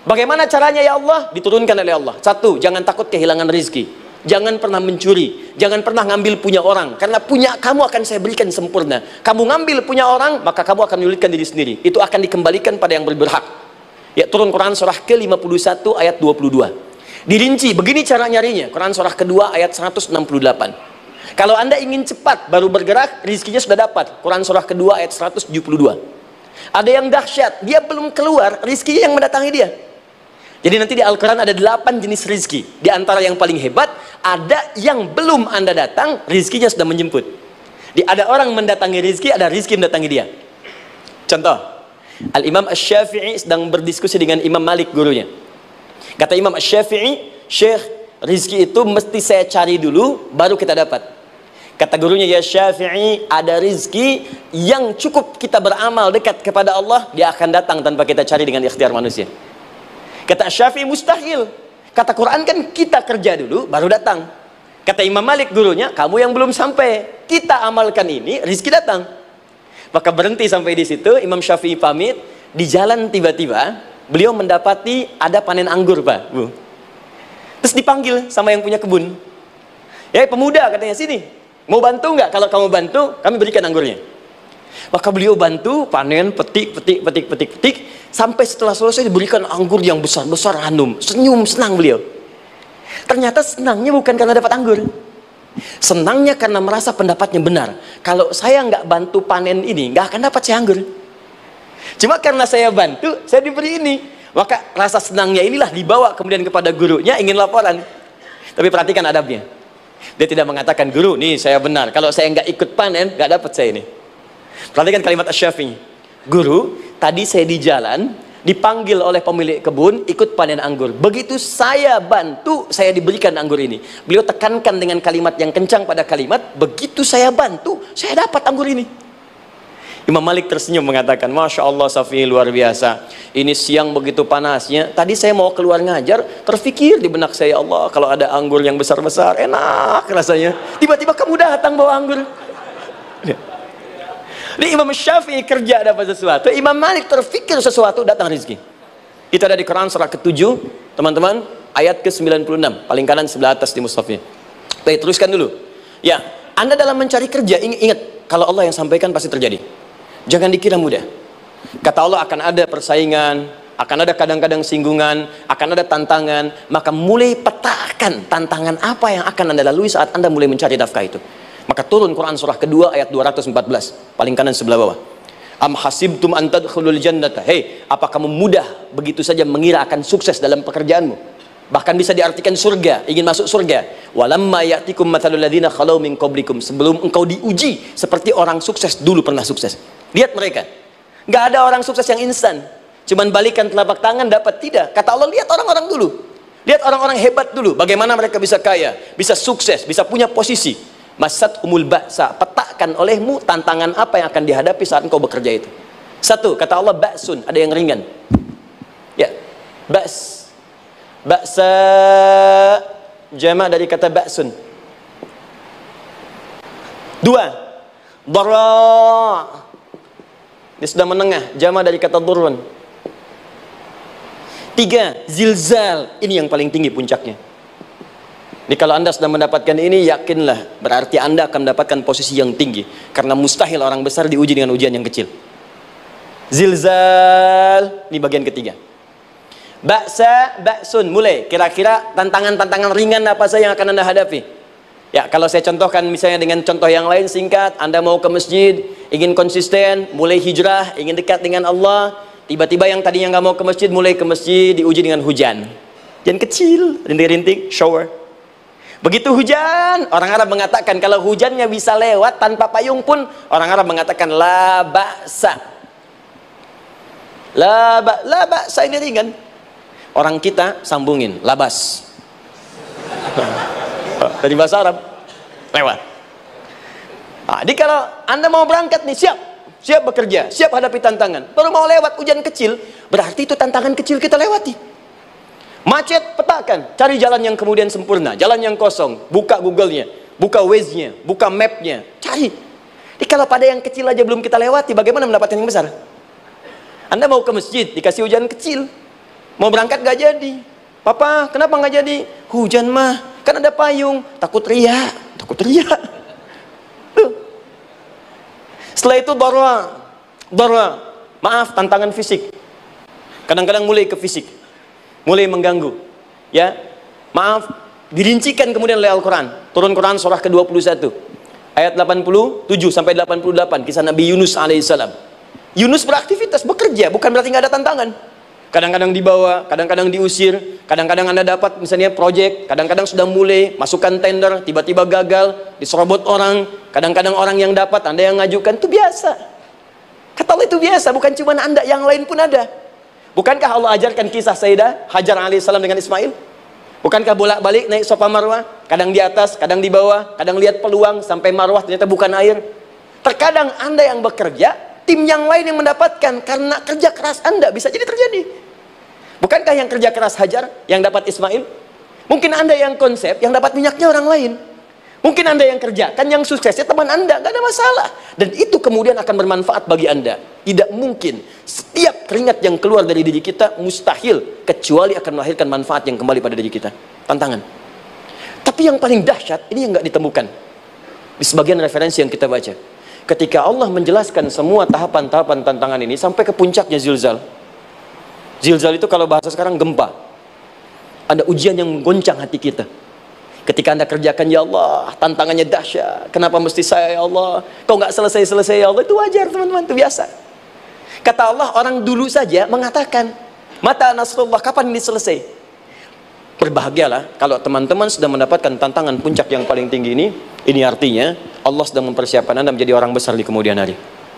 Bagaimana caranya ya Allah? Diturunkan oleh Allah. Satu, jangan takut kehilangan rizki. Jangan pernah mencuri. Jangan pernah ngambil punya orang. Karena punya kamu akan saya berikan sempurna. Kamu ngambil punya orang, maka kamu akan menyulitkan diri sendiri. Itu akan dikembalikan pada yang berhak. Ya, turun Quran surah ke lima puluh satu ayat dua puluh dua. Dirinci, begini cara nyarinya. Quran surah kedua ayat seratus enam puluh delapan. Kalau anda ingin cepat baru bergerak, rizkinya sudah dapat. Quran surah kedua ayat seratus tujuh puluh dua. Ada yang dahsyat, dia belum keluar, rizkinya yang mendatangi dia. Jadi nanti di Al-Quran ada delapan jenis rizki. Di antara yang paling hebat, ada yang belum anda datang, rizkinya sudah menjemput. Di, ada orang mendatangi rizki, ada rizki mendatangi dia. Contoh, Al-Imam Asy-Syafi'i sedang berdiskusi dengan Imam Malik, gurunya. Kata Imam Asy-Syafi'i, Syekh, rizki itu mesti saya cari dulu, baru kita dapat. Kata gurunya, ya Syafi'i, ada rizki yang cukup kita beramal dekat kepada Allah, dia akan datang tanpa kita cari dengan ikhtiar manusia. Kata Syafi'i, mustahil. Kata Quran kan kita kerja dulu baru datang. Kata Imam Malik, gurunya, kamu yang belum sampai, kita amalkan ini, rizki datang. Maka berhenti sampai di situ. Imam Syafi'i pamit. Di jalan tiba-tiba beliau mendapati ada panen anggur, Pak, Bu. Terus dipanggil sama yang punya kebun. Ya, pemuda, katanya, sini, mau bantu nggak? Kalau kamu bantu, kami berikan anggurnya. Maka beliau bantu panen, petik, petik, petik, petik, petik. Sampai setelah selesai diberikan anggur yang besar-besar, hanum. Senyum, senang beliau. Ternyata senangnya bukan karena dapat anggur. Senangnya karena merasa pendapatnya benar. Kalau saya nggak bantu panen ini, nggak akan dapat si anggur. Cuma karena saya bantu, saya diberi ini. Maka rasa senangnya inilah dibawa kemudian kepada gurunya, ingin laporan. Tapi perhatikan adabnya. Dia tidak mengatakan, guru, nih saya benar. Kalau saya nggak ikut panen, nggak dapat saya ini. Perhatikan kalimat Asy-Syafi'i. Guru, tadi saya di jalan, dipanggil oleh pemilik kebun, ikut panen anggur. Begitu saya bantu, saya diberikan anggur ini. Beliau tekankan dengan kalimat yang kencang pada kalimat, begitu saya bantu, saya dapat anggur ini. Imam Malik tersenyum mengatakan, Masya Allah Syafi'i, luar biasa. Ini siang begitu panasnya, tadi saya mau keluar ngajar, terfikir di benak saya, Allah, kalau ada anggur yang besar-besar, enak rasanya. Tiba-tiba kamu datang bawa anggur. Ini Imam Syafi'i kerja dapat sesuatu, Imam Malik terfikir sesuatu, datang rezeki. Itu ada di Quran surah ketujuh, teman-teman, ayat ke sembilan puluh enam, paling kanan sebelah atas di mushafnya. Baik, teruskan dulu. Ya, Anda dalam mencari kerja, ingat, kalau Allah yang sampaikan pasti terjadi. Jangan dikira mudah. Kata Allah akan ada persaingan, akan ada kadang-kadang singgungan, akan ada tantangan, maka mulai petakan tantangan apa yang akan Anda lalui saat Anda mulai mencari nafkah itu. Maka turun Quran surah kedua ayat dua ratus empat belas, paling kanan sebelah bawah. Am hasibtum an tadkhulul jannata. Hei, apa kamu mudah begitu saja mengira akan sukses dalam pekerjaanmu? Bahkan bisa diartikan surga, ingin masuk surga. Walamma ya'tikum mathalul ladzina khalau min qablikum. Sebelum engkau diuji seperti orang sukses dulu pernah sukses. Lihat mereka. Enggak ada orang sukses yang instan. Cuman balikan telapak tangan dapat, tidak. Kata Allah, lihat orang-orang dulu. Lihat orang-orang hebat dulu, bagaimana mereka bisa kaya, bisa sukses, bisa punya posisi. Masat umul ba'sa, petakan olehmu tantangan apa yang akan dihadapi saat engkau bekerja itu. Satu, kata Allah, ba'sun, ada yang ringan. Ya, ba's. Ba'sa, jama' dari kata ba'sun. Dua, dara', ini sudah menengah, jama' dari kata durun. Tiga, zilzal, ini yang paling tinggi puncaknya. Jadi kalau Anda sudah mendapatkan ini, yakinlah, berarti Anda akan mendapatkan posisi yang tinggi. Karena mustahil orang besar diuji dengan ujian yang kecil. Zilzal, ini bagian ketiga. Ba'sa, ba'sun, mulai. Kira-kira tantangan-tantangan ringan apa saja yang akan Anda hadapi? Ya, kalau saya contohkan misalnya dengan contoh yang lain singkat, Anda mau ke masjid, ingin konsisten, mulai hijrah, ingin dekat dengan Allah, tiba-tiba yang tadinya nggak mau ke masjid, mulai ke masjid, diuji dengan hujan. Hujan kecil, rintik-rintik, shower. Begitu hujan, orang Arab mengatakan kalau hujannya bisa lewat tanpa payung pun, orang Arab mengatakan la ba'sa. La ba, la ba'sa ini ringan. Orang kita sambungin labas. Dari bahasa Arab lewat. Nah, jadi kalau Anda mau berangkat nih, siap, siap bekerja, siap hadapi tantangan. Baru mau lewat hujan kecil, berarti itu tantangan kecil kita lewati. Macet, petakan, cari jalan yang kemudian sempurna, jalan yang kosong, buka Google-nya, buka Waze-nya, buka map-nya, cari. Jadi kalau pada yang kecil aja belum kita lewati, bagaimana mendapatkan yang besar? Anda mau ke masjid, dikasih hujan kecil, Mau berangkat gak jadi. Papa, kenapa gak jadi? Hujan mah, kan ada payung. Takut riak, takut riak. Tuh. Setelah itu darwa, darwa, maaf, tantangan fisik. Kadang-kadang mulai ke fisik, mulai mengganggu. Ya, maaf, dirincikan kemudian oleh Al-Quran. Turun Quran surah ke dua puluh satu. Ayat delapan puluh tujuh sampai delapan puluh delapan, kisah Nabi Yunus alaihissalam. Yunus beraktivitas, bekerja, bukan berarti nggak ada tantangan. Kadang-kadang dibawa, kadang-kadang diusir, kadang-kadang Anda dapat misalnya proyek, kadang-kadang sudah mulai masukkan tender, tiba-tiba gagal, diserobot orang, kadang-kadang orang yang dapat, Anda yang ngajukan, itu biasa. Kata Allah itu biasa, bukan cuma Anda, yang lain pun ada. Bukankah Allah ajarkan kisah Sayyidah Hajar alaihissalam dengan Ismail? Bukankah bolak-balik naik Safa Marwah, kadang di atas, kadang di bawah, kadang lihat peluang sampai Marwah ternyata bukan air. Terkadang Anda yang bekerja, tim yang lain yang mendapatkan karena kerja keras Anda, bisa jadi terjadi. Bukankah yang kerja keras Hajar yang dapat Ismail? Mungkin Anda yang konsep, yang dapat minyaknya orang lain. Mungkin Anda yang kerja, kan yang suksesnya teman Anda, gak ada masalah. Dan itu kemudian akan bermanfaat bagi Anda. Tidak mungkin setiap keringat yang keluar dari diri kita mustahil, kecuali akan melahirkan manfaat yang kembali pada diri kita. Tantangan. Tapi yang paling dahsyat, ini yang gak ditemukan di sebagian referensi yang kita baca. Ketika Allah menjelaskan semua tahapan-tahapan tantangan ini sampai ke puncaknya zilzal. Zilzal itu kalau bahasa sekarang gempa. Ada ujian yang menggoncang hati kita. Ketika Anda kerjakan, ya Allah, tantangannya dahsyat. Kenapa mesti saya, ya Allah? Kok nggak selesai-selesai, ya Allah? Itu wajar, teman-teman, itu biasa. Kata Allah, orang dulu saja mengatakan, mata nasrullah, kapan ini selesai? Berbahagialah kalau teman-teman sudah mendapatkan tantangan puncak yang paling tinggi ini. Ini artinya Allah sedang mempersiapkan Anda menjadi orang besar di kemudian hari.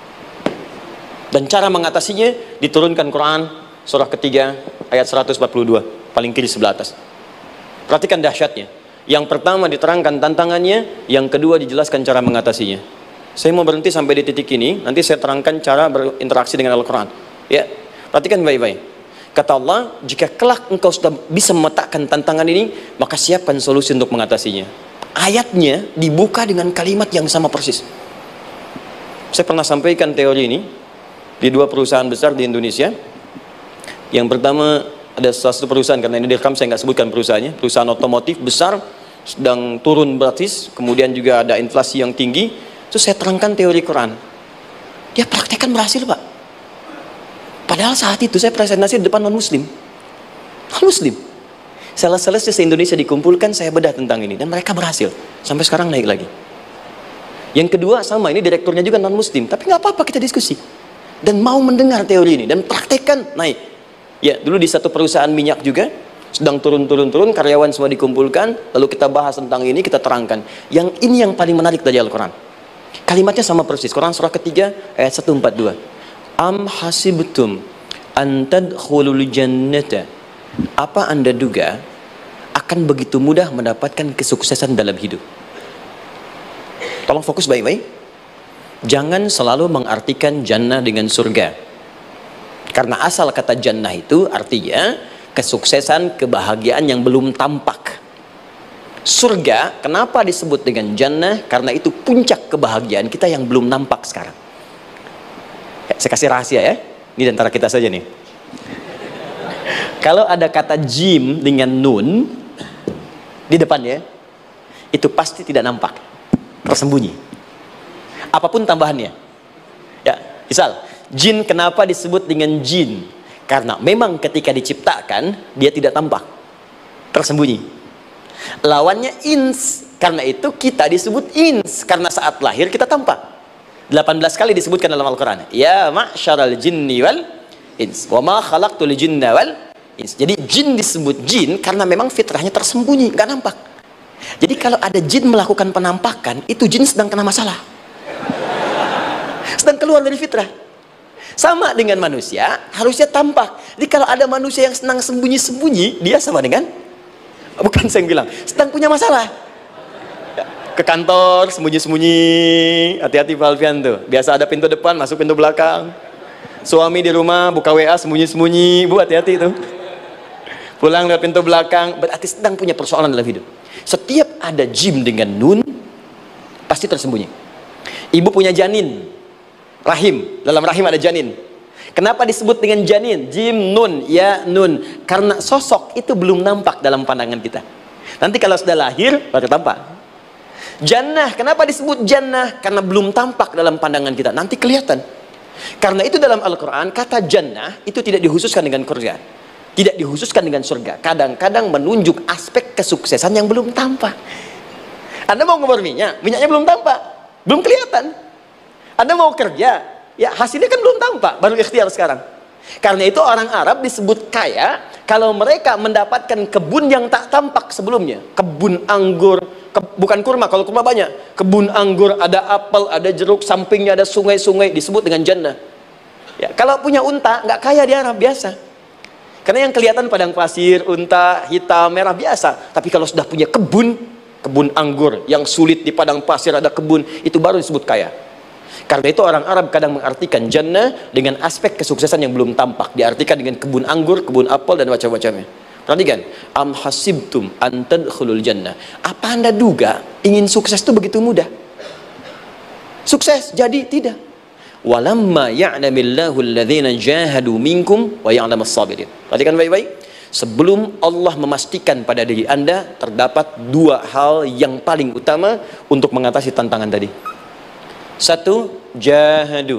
Dan cara mengatasinya diturunkan Quran surah ketiga ayat seratus empat puluh dua, paling kiri sebelah atas. Perhatikan dahsyatnya. Yang pertama diterangkan tantangannya, yang kedua dijelaskan cara mengatasinya. Saya mau berhenti sampai di titik ini, nanti saya terangkan cara berinteraksi dengan Al-Quran. Ya, perhatikan baik-baik. Kata Allah, jika kelak engkau sudah bisa memetakan tantangan ini, maka siapkan solusi untuk mengatasinya. Ayatnya dibuka dengan kalimat yang sama persis. Saya pernah sampaikan teori ini di dua perusahaan besar di Indonesia. Yang pertama, ada satu perusahaan, karena ini direkam saya nggak sebutkan perusahaannya, perusahaan otomotif besar, sedang turun gratis, kemudian juga ada inflasi yang tinggi. Terus saya terangkan teori Quran. Dia praktekkan berhasil, Pak. Padahal saat itu saya presentasi di depan non-muslim. Non-muslim. Sales-salesnya se-Indonesia dikumpulkan, saya bedah tentang ini, dan mereka berhasil. Sampai sekarang naik lagi. Yang kedua, sama, ini direkturnya juga non-muslim, tapi nggak apa-apa, kita diskusi. Dan mau mendengar teori ini, dan praktekkan, naik. Ya, dulu di satu perusahaan minyak juga, sedang turun-turun-turun, karyawan semua dikumpulkan, lalu kita bahas tentang ini, kita terangkan. Yang ini yang paling menarik dari Al-Quran. Kalimatnya sama persis, Quran surah ketiga, ayat seratus empat puluh dua. Am hasibtum an tadkhulul jannata. Apa Anda duga akan begitu mudah mendapatkan kesuksesan dalam hidup? Tolong fokus baik-baik. Jangan selalu mengartikan jannah dengan surga. Karena asal kata jannah itu artinya kesuksesan, kebahagiaan yang belum tampak. Surga, kenapa disebut dengan jannah? Karena itu puncak kebahagiaan kita yang belum nampak sekarang. Ya, saya kasih rahasia ya. Ini antara kita saja nih. Kalau ada kata jim dengan nun di depannya, itu pasti tidak nampak, tersembunyi. Apapun tambahannya. Ya, misal jin, kenapa disebut dengan jin? Karena memang ketika diciptakan dia tidak tampak, tersembunyi. Lawannya ins, karena itu kita disebut ins, karena saat lahir kita tampak. delapan belas kali disebutkan dalam Al-Quran. Ya ma'syaral jinni wal ins, wa ma khalaqtul jinna wal ins. Jadi jin disebut jin karena memang fitrahnya tersembunyi, nggak nampak. Jadi kalau ada jin melakukan penampakan, itu jin sedang kena masalah, sedang keluar dari fitrah. Sama dengan manusia, harusnya tampak. Jadi kalau ada manusia yang senang sembunyi-sembunyi, dia sama dengan, bukan saya yang bilang, sedang punya masalah. Ke kantor, sembunyi-sembunyi, hati-hati Pak Alfian tuh. Biasa ada pintu depan, masuk pintu belakang. Suami di rumah, buka W A, sembunyi-sembunyi. Bu, hati-hati tuh. Pulang lewat pintu belakang, berarti sedang punya persoalan dalam hidup. Setiap ada jim dengan nun, pasti tersembunyi. Ibu punya janin, rahim, dalam rahim ada janin. Kenapa disebut dengan janin? Jim, nun, ya, nun. Karena sosok itu belum nampak dalam pandangan kita. Nanti kalau sudah lahir, baru tampak. Jannah, kenapa disebut jannah? Karena belum tampak dalam pandangan kita. Nanti kelihatan. Karena itu dalam Al-Quran, kata jannah itu tidak dikhususkan dengan surga. Tidak dikhususkan dengan surga. Kadang-kadang menunjuk aspek kesuksesan yang belum tampak. Anda mau ngubur minyak, minyaknya belum tampak. Belum kelihatan. Anda mau kerja, ya hasilnya kan belum tampak, baru ikhtiar sekarang. Karena itu orang Arab disebut kaya kalau mereka mendapatkan kebun yang tak tampak sebelumnya. Kebun anggur, ke, bukan kurma, kalau kurma banyak. Kebun anggur, ada apel, ada jeruk, sampingnya ada sungai-sungai, disebut dengan jannah. Ya, kalau punya unta, nggak kaya di Arab, biasa. Karena yang kelihatan padang pasir, unta, hitam, merah, biasa. Tapi kalau sudah punya kebun, kebun anggur yang sulit di padang pasir ada kebun, itu baru disebut kaya. Karena itu orang Arab kadang mengartikan jannah dengan aspek kesuksesan yang belum tampak. Diartikan dengan kebun anggur, kebun apel, dan macam-macamnya. Perhatikan, am hasibtum an tadkhulul jannah. Apa Anda duga ingin sukses itu begitu mudah? Sukses jadi tidak. Walamma ya'lamillahu alladhina jahadu minkum wa ya'lamas sabirin. Perhatikan baik-baik. Sebelum Allah memastikan pada diri Anda terdapat dua hal yang paling utama untuk mengatasi tantangan tadi. Satu, jahadu,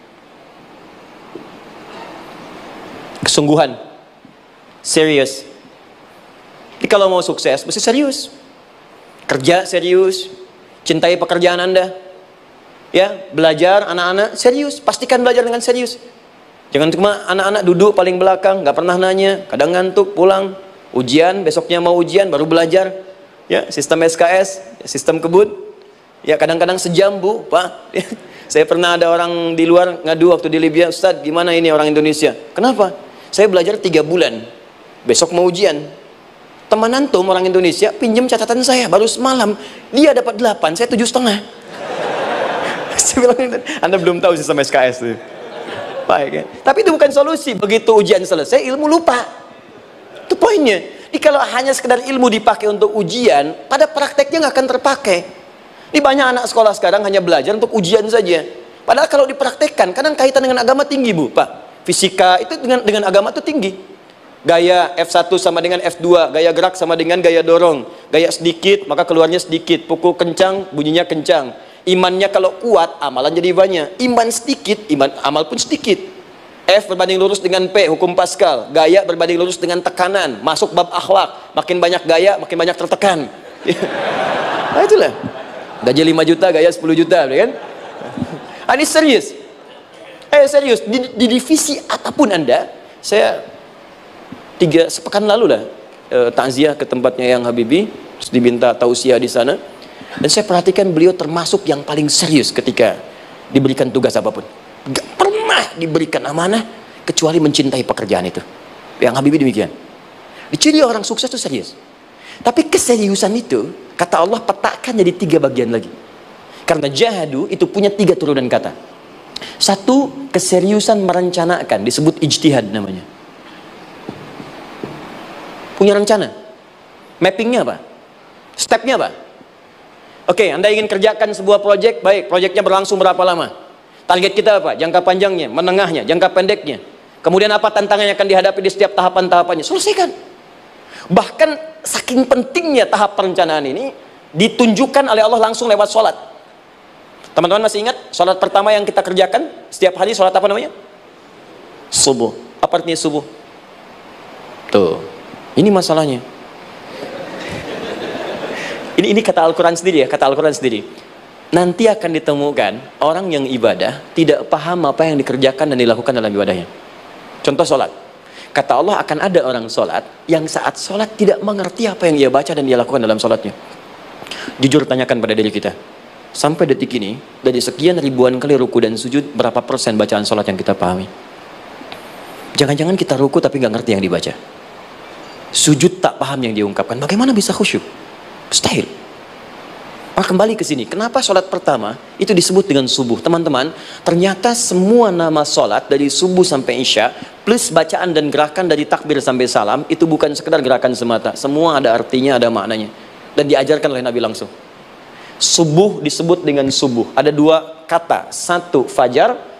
kesungguhan, serius. Jadi kalau mau sukses mesti serius, kerja serius, cintai pekerjaan Anda, ya, belajar anak-anak serius, pastikan belajar dengan serius. Jangan cuma anak-anak duduk paling belakang, nggak pernah nanya, kadang ngantuk, pulang, ujian, besoknya mau ujian baru belajar, ya, sistem S K S, sistem kebut. Ya, kadang-kadang sejam, Bu, Pak. Saya pernah ada orang di luar ngadu waktu di Libya, Ustadz, gimana ini orang Indonesia? Kenapa? Saya belajar tiga bulan, besok mau ujian. Teman antum orang Indonesia pinjam catatan saya baru semalam, dia dapat delapan, saya tujuh setengah. Saya bilang, Anda belum tahu sistem S K S itu. Baik, ya. Tapi itu bukan solusi. Begitu ujian selesai, ilmu lupa. Itu poinnya. Jadi kalau hanya sekedar ilmu dipakai untuk ujian, pada prakteknya nggak akan terpakai. Ini banyak anak sekolah sekarang hanya belajar untuk ujian saja. Padahal kalau dipraktekkan, kadang kaitan dengan agama tinggi, Bu, Pak. Fisika itu dengan dengan agama itu tinggi. Gaya F satu sama dengan F dua, gaya gerak sama dengan gaya dorong. Gaya sedikit, maka keluarnya sedikit. Pukul kencang, bunyinya kencang. Imannya kalau kuat, amalan jadi banyak. Iman sedikit, iman amal pun sedikit. F berbanding lurus dengan P, hukum Pascal. Gaya berbanding lurus dengan tekanan. Masuk bab akhlak. Makin banyak gaya, makin banyak tertekan. Nah, itulah. Gaji lima juta, gaya sepuluh juta, kan? Ah, ini serius. Eh, serius. Di, di divisi apapun Anda, saya tiga sepekan lalu lah e, takziah ke tempatnya yang Habibie, terus diminta tausiah di sana. Dan saya perhatikan beliau termasuk yang paling serius ketika diberikan tugas apapun. Gak pernah diberikan amanah kecuali mencintai pekerjaan itu. Yang Habibie demikian. Ciri orang sukses itu serius. Tapi keseriusan itu, kata Allah, petakan jadi tiga bagian lagi. Karena jahadu itu punya tiga turunan kata. Satu, keseriusan merencanakan, disebut ijtihad namanya. Punya rencana. Mappingnya apa? Stepnya apa? Oke, Anda ingin kerjakan sebuah proyek, baik, proyeknya berlangsung berapa lama? Target kita apa? Jangka panjangnya, menengahnya, jangka pendeknya. Kemudian apa tantangan yang akan dihadapi di setiap tahapan-tahapannya? Selesaikan. Bahkan saking pentingnya tahap perencanaan ini ditunjukkan oleh Allah langsung lewat sholat. Teman-teman masih ingat sholat pertama yang kita kerjakan setiap hari, sholat apa namanya? Subuh. Apa artinya subuh? Tuh, ini masalahnya. Ini ini kata Al-Quran sendiri ya, kata Al-Quran sendiri. Nanti akan ditemukan orang yang ibadah tidak paham apa yang dikerjakan dan dilakukan dalam ibadahnya. Contoh sholat. Kata Allah akan ada orang sholat yang saat sholat tidak mengerti apa yang ia baca dan dia lakukan dalam sholatnya. Jujur tanyakan pada diri kita. Sampai detik ini, dari sekian ribuan kali ruku dan sujud, berapa persen bacaan sholat yang kita pahami? Jangan-jangan kita ruku tapi nggak ngerti yang dibaca. Sujud tak paham yang diungkapkan. Bagaimana bisa khusyuk? Mustahil. Nah, kembali ke sini. Kenapa sholat pertama itu disebut dengan subuh? Teman-teman, ternyata semua nama sholat dari subuh sampai isya, plus bacaan dan gerakan dari takbir sampai salam, itu bukan sekedar gerakan semata. Semua ada artinya, ada maknanya. Dan diajarkan oleh Nabi langsung. Subuh disebut dengan subuh. Ada dua kata. Satu fajar,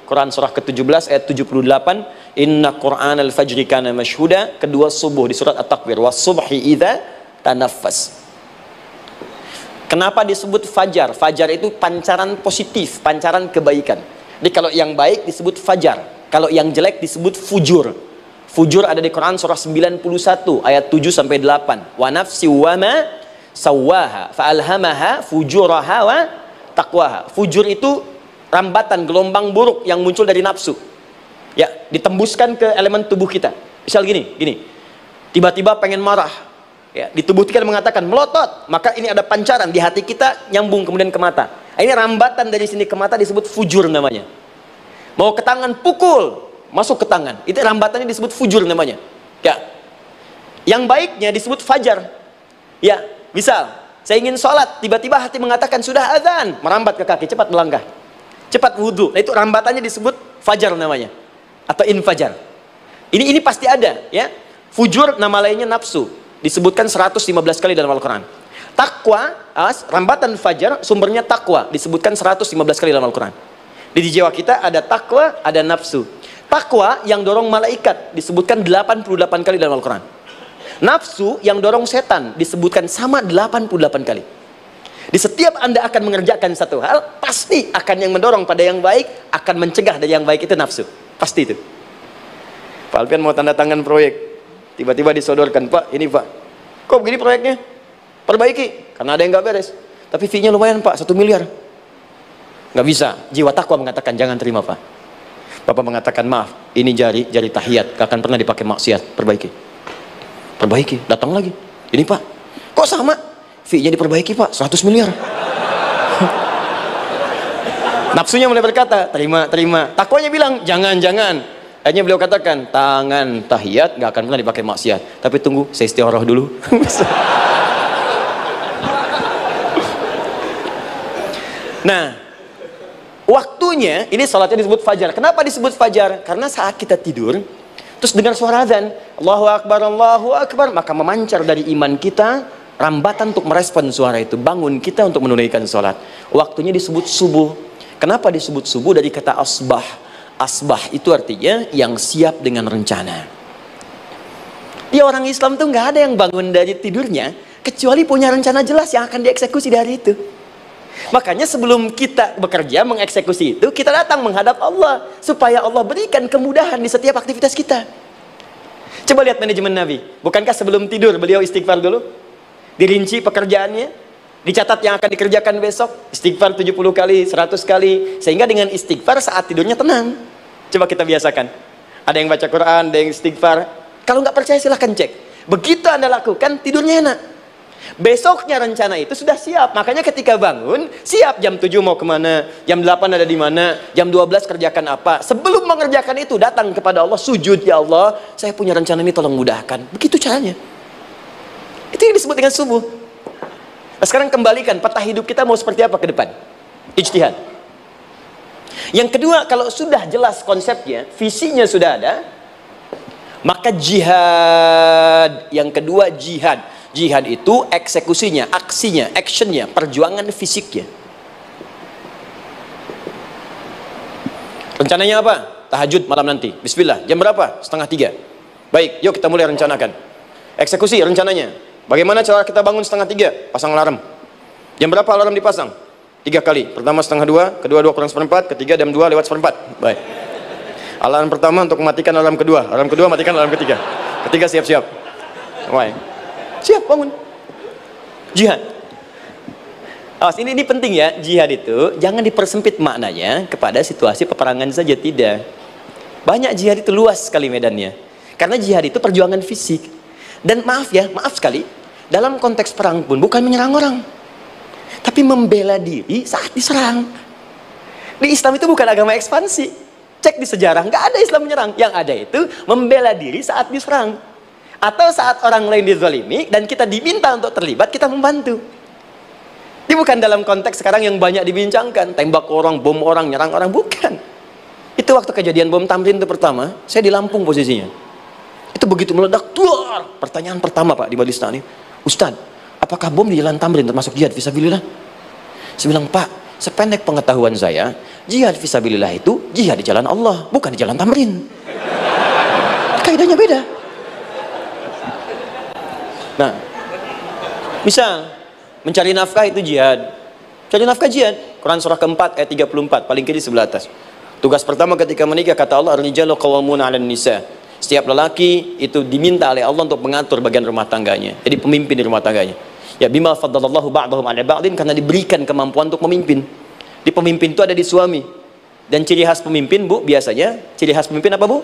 Quran surah ke tujuh belas ayat tujuh puluh delapan, inna Qur'anal fajri kana mashhuda. Kedua subuh di surat At-Takwir, was subhi idza tanaffas. Kenapa disebut fajar? Fajar itu pancaran positif, pancaran kebaikan. Jadi kalau yang baik disebut fajar, kalau yang jelek disebut fujur. Fujur ada di Quran surah sembilan puluh satu ayat tujuh sampai delapan. Wa nafsi wa ma sawwaha fa'alhamaha fujuraha wa taqwaha. Fujur itu rambatan, gelombang buruk yang muncul dari nafsu. Ya, ditembuskan ke elemen tubuh kita. Misal gini, gini. Tiba-tiba pengen marah. Ya, di tubuh kita mengatakan melotot, maka ini ada pancaran di hati kita nyambung kemudian ke mata. Ini rambatan dari sini ke mata disebut fujur namanya. Mau ke tangan pukul, masuk ke tangan. Itu rambatannya disebut fujur namanya. Ya. Yang baiknya disebut fajar. Ya, misal saya ingin sholat, tiba-tiba hati mengatakan sudah azan, merambat ke kaki, cepat melangkah. Cepat wudhu. Nah, itu rambatannya disebut fajar namanya, atau infajar. Ini ini pasti ada, ya. Fujur nama lainnya nafsu, disebutkan seratus lima belas kali dalam Al-Quran. Takwa, rambatan fajar sumbernya takwa, disebutkan seratus lima belas kali dalam Al-Quran. Di jiwa kita ada takwa, ada nafsu. Takwa yang dorong malaikat disebutkan delapan puluh delapan kali dalam Al-Quran. Nafsu yang dorong setan disebutkan sama delapan puluh delapan kali. Di setiap Anda akan mengerjakan satu hal, pasti akan yang mendorong pada yang baik, akan mencegah dari yang baik itu nafsu. Pasti itu. Pak Alfian mau tanda tangan proyek, tiba-tiba disodorkan, Pak, ini Pak, kok begini proyeknya? Perbaiki, karena ada yang nggak beres. Tapi fee-nya lumayan Pak, satu miliar. Nggak bisa. Jiwa takwa mengatakan jangan terima Pak. Bapak mengatakan maaf, ini jari jari tahiyat, gak akan pernah dipakai maksiat. Perbaiki, perbaiki. Datang lagi, ini Pak, kok sama? Fee-nya diperbaiki Pak, seratus miliar. Nafsunya mulai berkata, terima, terima. Takwanya bilang, jangan, jangan. Akhirnya beliau katakan, tangan tahiyat gak akan pernah dipakai maksiat. Tapi tunggu, saya istiqoroh dulu. Nah, waktunya, ini salatnya disebut fajar. Kenapa disebut fajar? Karena saat kita tidur, terus dengar suara azan, Allahu Akbar, Allahu Akbar, maka memancar dari iman kita rambatan untuk merespon suara itu, bangun kita untuk menunaikan sholat. Waktunya disebut subuh. Kenapa disebut subuh? Dari kata asbah. Asbah itu artinya yang siap dengan rencana. Ya, orang Islam tuh nggak ada yang bangun dari tidurnya kecuali punya rencana jelas yang akan dieksekusi dari itu. Makanya sebelum kita bekerja mengeksekusi itu, kita datang menghadap Allah supaya Allah berikan kemudahan di setiap aktivitas kita. Coba lihat manajemen Nabi. Bukankah sebelum tidur beliau istighfar dulu? Dirinci pekerjaannya, dicatat yang akan dikerjakan besok, istighfar tujuh puluh kali, seratus kali, sehingga dengan istighfar saat tidurnya tenang. Coba kita biasakan. Ada yang baca Quran, ada yang istighfar. Kalau nggak percaya silahkan cek. Begitu Anda lakukan, tidurnya enak. Besoknya rencana itu sudah siap. Makanya ketika bangun, siap jam tujuh mau kemana, jam delapan ada di mana, jam dua belas kerjakan apa. Sebelum mengerjakan itu, datang kepada Allah, sujud, ya Allah, saya punya rencana ini, tolong mudahkan. Begitu caranya. Itu yang disebut dengan subuh. Nah, sekarang kembalikan peta hidup kita mau seperti apa ke depan. Ijtihad. Yang kedua, kalau sudah jelas konsepnya, visinya sudah ada, maka jihad. Yang kedua, jihad. Jihad itu eksekusinya, aksinya, actionnya, perjuangan fisiknya. Rencananya apa? Tahajud malam nanti. Bismillah. Jam berapa? Setengah tiga. Baik, yuk kita mulai rencanakan. Eksekusi rencananya. Bagaimana cara kita bangun setengah tiga? Pasang alarm. Jam berapa alarm dipasang? Tiga kali. Pertama setengah dua, kedua dua kurang seperempat, ketiga jam dua lewat seperempat. Baik. Alarm pertama untuk mematikan alarm kedua. Alarm kedua matikan alarm ketiga. Ketiga siap-siap. Baik. Siap bangun. Jihad. Awas, ini, ini penting ya. Jihad itu jangan dipersempit maknanya kepada situasi peperangan saja. Tidak. Banyak jihad itu luas sekali medannya. Karena jihad itu perjuangan fisik. Dan maaf ya, maaf sekali, dalam konteks perang pun bukan menyerang orang, tapi membela diri saat diserang. Di Islam itu bukan agama ekspansi. Cek di sejarah, nggak ada Islam menyerang. Yang ada itu membela diri saat diserang. Atau saat orang lain dizalimi dan kita diminta untuk terlibat, kita membantu. Ini bukan dalam konteks sekarang yang banyak dibincangkan, tembak orang, bom orang, nyerang orang, bukan. Itu waktu kejadian bom Tamrin itu pertama, saya di Lampung posisinya. Itu begitu meledak, tuar. Pertanyaan pertama Pak di Balistani, Ustadz, apakah bom di Jalan Tamrin termasuk jihad? Fisabilillah. Saya bilang, Pak, Sependek pengetahuan saya, jihad fisabilillah itu jihad di jalan Allah, bukan di jalan tamrin. Kaidahnya beda. Nah, misal mencari nafkah itu jihad. Cari nafkah jihad. Quran surah keempat ayat tiga puluh empat, paling kiri sebelah atas. Tugas pertama ketika menikah, kata Allah, ar-rijalu qawwamuna 'alan nisa. Setiap lelaki itu diminta oleh Allah untuk mengatur bagian rumah tangganya. Jadi pemimpin di rumah tangganya. Ya bima faddalallahu ba'dahum 'ala ba'din, karena diberikan kemampuan untuk memimpin. Di pemimpin itu ada di suami. Dan ciri khas pemimpin, Bu, biasanya ciri khas pemimpin apa, Bu?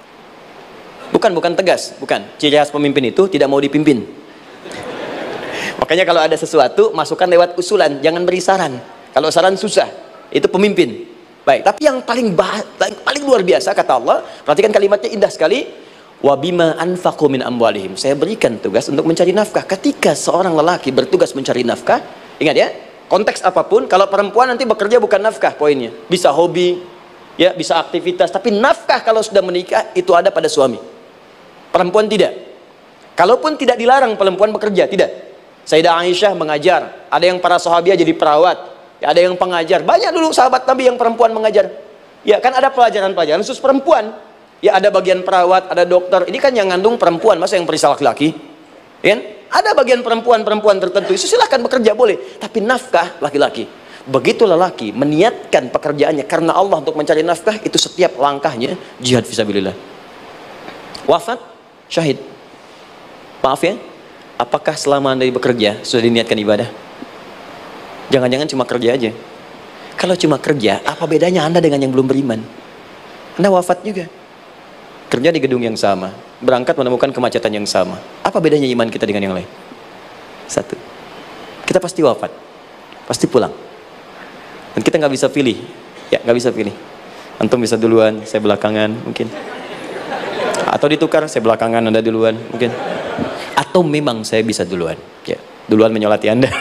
Bukan, bukan tegas, bukan. Ciri khas pemimpin itu tidak mau dipimpin. Makanya kalau ada sesuatu, masukkan lewat usulan, jangan beri saran. Kalau saran susah, itu pemimpin. Baik, tapi yang paling bah paling, paling luar biasa kata Allah, perhatikan kalimatnya indah sekali. Wa bima anfaqu min amwalihim. Saya berikan tugas untuk mencari nafkah. Ketika seorang lelaki bertugas mencari nafkah, ingat ya, konteks apapun, kalau perempuan nanti bekerja bukan nafkah poinnya. Bisa hobi, ya, bisa aktivitas, tapi nafkah kalau sudah menikah itu ada pada suami. Perempuan tidak. Kalaupun tidak dilarang perempuan bekerja, tidak. Sayyidah Aisyah mengajar, ada yang para sahabiah jadi perawat, ya, ada yang pengajar. Banyak dulu sahabat Nabi yang perempuan mengajar. Ya, kan ada pelajaran-pelajaran khusus perempuan. Ya, ada bagian perawat, ada dokter. Ini kan yang ngandung perempuan, masa yang periksa laki-laki? Ya, ada bagian perempuan-perempuan tertentu. Itu silahkan bekerja boleh, tapi nafkah laki-laki. Begitu lelaki meniatkan pekerjaannya karena Allah untuk mencari nafkah, itu setiap langkahnya jihad fisabilillah. Wafat, syahid. Maaf ya, apakah selama Anda bekerja sudah diniatkan ibadah? Jangan-jangan cuma kerja aja. Kalau cuma kerja, apa bedanya Anda dengan yang belum beriman? Anda wafat juga, kerja di gedung yang sama, berangkat menemukan kemacetan yang sama. Apa bedanya iman kita dengan yang lain? Satu, kita pasti wafat, pasti pulang. Dan kita nggak bisa pilih, ya nggak bisa pilih. Antum bisa duluan, saya belakangan mungkin. Atau ditukar, saya belakangan, Anda duluan mungkin. Atau memang saya bisa duluan, ya duluan menyolati Anda.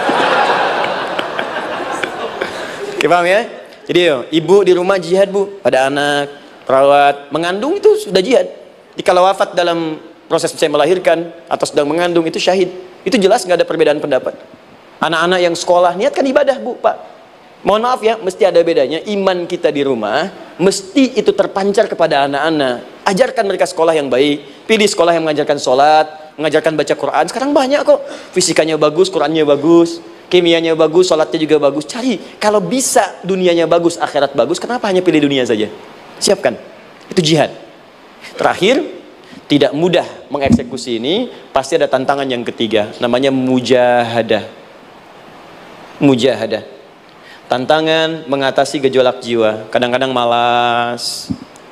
Oke, paham ya? Jadi yo, ibu di rumah jihad, Bu, pada anak, perawat, mengandung itu sudah jihad. Jika wafat dalam proses saya melahirkan atau sedang mengandung itu syahid. Itu jelas nggak ada perbedaan pendapat. Anak-anak yang sekolah niatkan ibadah, Bu, Pak. Mohon maaf ya, mesti ada bedanya. Iman kita di rumah mesti itu terpancar kepada anak-anak. Ajarkan mereka sekolah yang baik. Pilih sekolah yang mengajarkan sholat, mengajarkan baca Quran. Sekarang banyak kok. Fisikanya bagus, Qurannya bagus, kimianya bagus, sholatnya juga bagus. Cari. Kalau bisa dunianya bagus, akhirat bagus, kenapa hanya pilih dunia saja? Siapkan. Itu jihad. Terakhir, tidak mudah mengeksekusi ini. Pasti ada tantangan yang ketiga. Namanya mujahadah. Mujahadah. Tantangan mengatasi gejolak jiwa. Kadang-kadang malas,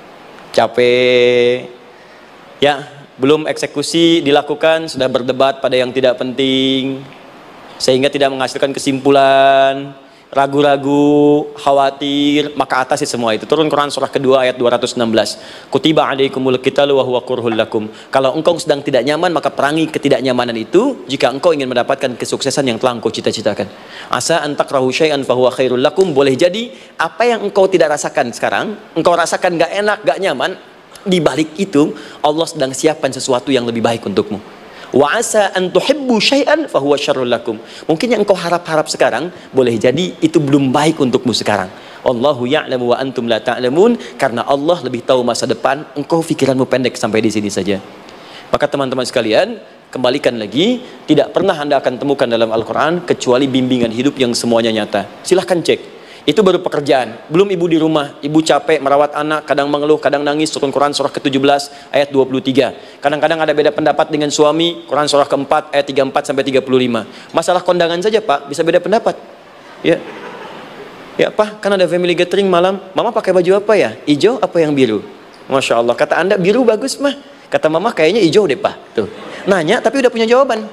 capek, ya, belum eksekusi dilakukan, sudah berdebat pada yang tidak penting, sehingga tidak menghasilkan kesimpulan, ragu-ragu, khawatir, maka atasi semua itu. Turun Quran surah kedua ayat dua ratus enam belas. Kutiba alaikumul qitalu wa huwa kurhul lakum. Kalau engkau sedang tidak nyaman, maka perangi ketidaknyamanan itu jika engkau ingin mendapatkan kesuksesan yang telah engkau cita-citakan. Asa an takrahu syai'an fa huwa khairul lakum. Boleh jadi apa yang engkau tidak rasakan sekarang, engkau rasakan gak enak, gak nyaman, di balik itu Allah sedang siapkan sesuatu yang lebih baik untukmu. Wa asa an tuhibbu syai'an fa huwa syarrul lakum. Mungkin yang engkau harap-harap sekarang boleh jadi itu belum baik untukmu sekarang. Allahu ya'lamu wa antum la ta'lamun. Karena Allah lebih tahu masa depan, engkau pikiranmu pendek sampai di sini saja. Maka teman-teman sekalian, kembalikan lagi, tidak pernah Anda akan temukan dalam Al-Qur'an kecuali bimbingan hidup yang semuanya nyata. Silahkan cek. Itu baru pekerjaan, belum ibu di rumah, ibu capek merawat anak, kadang mengeluh, kadang nangis. Turun Quran surah ke tujuh belas ayat dua puluh tiga. Kadang-kadang ada beda pendapat dengan suami, Quran surah keempat ayat tiga puluh empat sampai tiga puluh lima. Masalah kondangan saja, Pak, bisa beda pendapat. Ya. Ya, Pak, kan ada family gathering malam, Mama pakai baju apa ya? Hijau apa yang biru? Masya Allah, kata Anda biru bagus, Mah. Kata Mama kayaknya hijau deh, Pak. Tuh. Nanya tapi udah punya jawaban.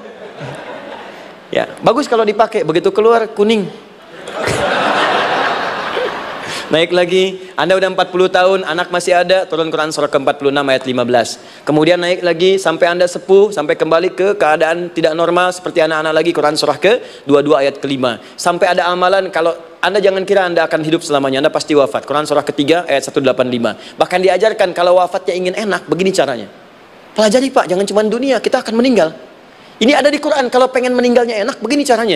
Ya, bagus kalau dipakai, begitu keluar kuning. Naik lagi, Anda udah empat puluh tahun, anak masih ada, turun Quran surah ke empat puluh enam ayat lima belas. Kemudian naik lagi sampai Anda sepuh, sampai kembali ke keadaan tidak normal seperti anak-anak lagi, Quran surah ke dua puluh dua ayat kelima. Sampai ada amalan, kalau Anda jangan kira Anda akan hidup selamanya, Anda pasti wafat. Quran surah ketiga ayat seratus delapan puluh lima. Bahkan diajarkan kalau wafatnya ingin enak, begini caranya. Pelajari, Pak, jangan cuma dunia, kita akan meninggal. Ini ada di Quran, kalau pengen meninggalnya enak, begini caranya.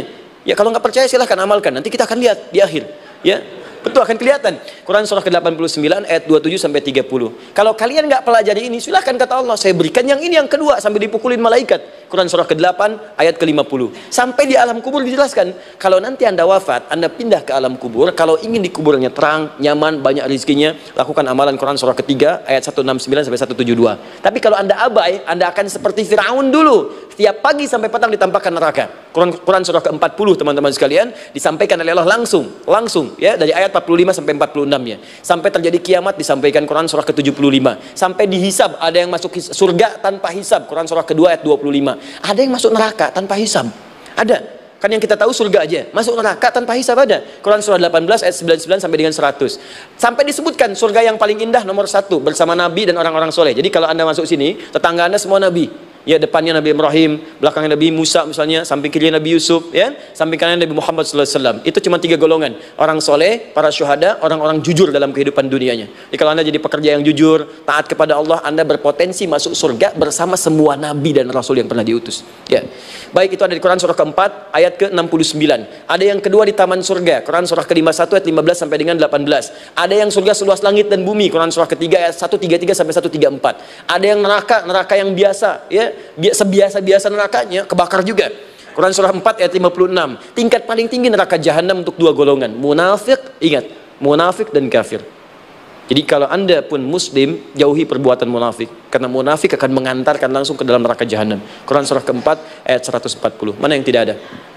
Ya kalau nggak percaya silahkan amalkan. Nanti kita akan lihat di akhir. Ya, betul akan kelihatan. Quran surah ke delapan puluh sembilan ayat dua puluh tujuh sampai tiga puluh. Kalau kalian nggak pelajari ini, silahkan kata Allah, saya berikan yang ini yang kedua sampai dipukulin malaikat. Quran surah ke delapan ayat ke lima puluh. Sampai di alam kubur dijelaskan, kalau nanti Anda wafat, Anda pindah ke alam kubur, kalau ingin di kuburnya terang, nyaman, banyak rezekinya, lakukan amalan Quran surah ketiga ayat seratus enam puluh sembilan sampai seratus tujuh puluh dua. Tapi kalau Anda abai, Anda akan seperti Firaun dulu. Setiap pagi sampai petang ditampakkan neraka. Quran, Quran surah ke empat puluh teman-teman sekalian disampaikan oleh Allah langsung, langsung ya dari ayat empat puluh lima sampai empat puluh enam ya. Sampai terjadi kiamat disampaikan Quran surah ke tujuh puluh lima. Sampai dihisab ada yang masuk surga tanpa hisab. Quran surah kedua ayat dua puluh lima. Ada yang masuk neraka tanpa hisab. Ada. Kan yang kita tahu surga aja, masuk neraka tanpa hisab ada. Quran surah delapan belas ayat sembilan puluh sembilan sampai dengan seratus. Sampai disebutkan surga yang paling indah nomor satu bersama Nabi dan orang-orang soleh. Jadi kalau Anda masuk sini, tetangga Anda semua Nabi. Ya, depannya Nabi Ibrahim, belakangnya Nabi Musa misalnya, samping kiri Nabi Yusuf, ya, samping kanan Nabi Muhammad sallallahu alaihi wasallam. Itu cuma tiga golongan: orang soleh, para syuhada, orang-orang jujur dalam kehidupan dunianya. Jadi kalau Anda jadi pekerja yang jujur, taat kepada Allah, Anda berpotensi masuk surga bersama semua Nabi dan Rasul yang pernah diutus. Ya, baik, itu ada di Quran surah keempat ayat ke enam puluh sembilan. Ada yang kedua di taman surga, Quran surah ke lima puluh satu ayat lima belas sampai dengan delapan belas. Ada yang surga seluas langit dan bumi, Quran surah ketiga ayat seratus tiga puluh tiga sampai seratus tiga puluh empat. Ada yang neraka, neraka yang biasa, ya. Sebiasa-biasa nerakanya kebakar juga. Quran surah empat ayat lima puluh enam. Tingkat paling tinggi neraka jahanam untuk dua golongan, munafik, ingat, munafik dan kafir. Jadi kalau Anda pun muslim, jauhi perbuatan munafik, karena munafik akan mengantarkan langsung ke dalam neraka jahanam. Quran surah keempat ayat seratus empat puluh. Mana yang tidak ada?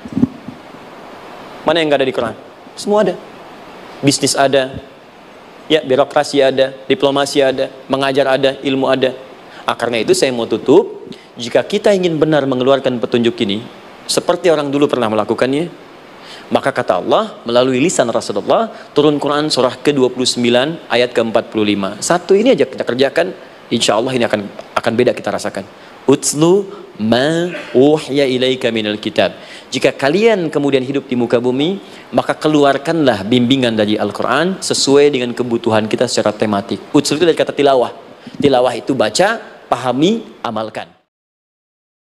Mana yang nggak ada di Quran? Semua ada. Bisnis ada, ya, birokrasi ada, diplomasi ada, mengajar ada, ilmu ada. Ah, karena itu saya mau tutup. Jika kita ingin benar mengeluarkan petunjuk ini seperti orang dulu pernah melakukannya, maka kata Allah melalui lisan Rasulullah, turun Quran surah ke dua puluh sembilan ayat ke empat puluh lima. Satu ini aja kita kerjakan, insya Allah ini akan akan beda kita rasakan. Utslu ma uhya ilaika minal kitab. Jika kalian kemudian hidup di muka bumi, maka keluarkanlah bimbingan dari Al-Quran sesuai dengan kebutuhan kita secara tematik. Utslu itu dari kata tilawah. Tilawah itu baca, pahami, amalkan.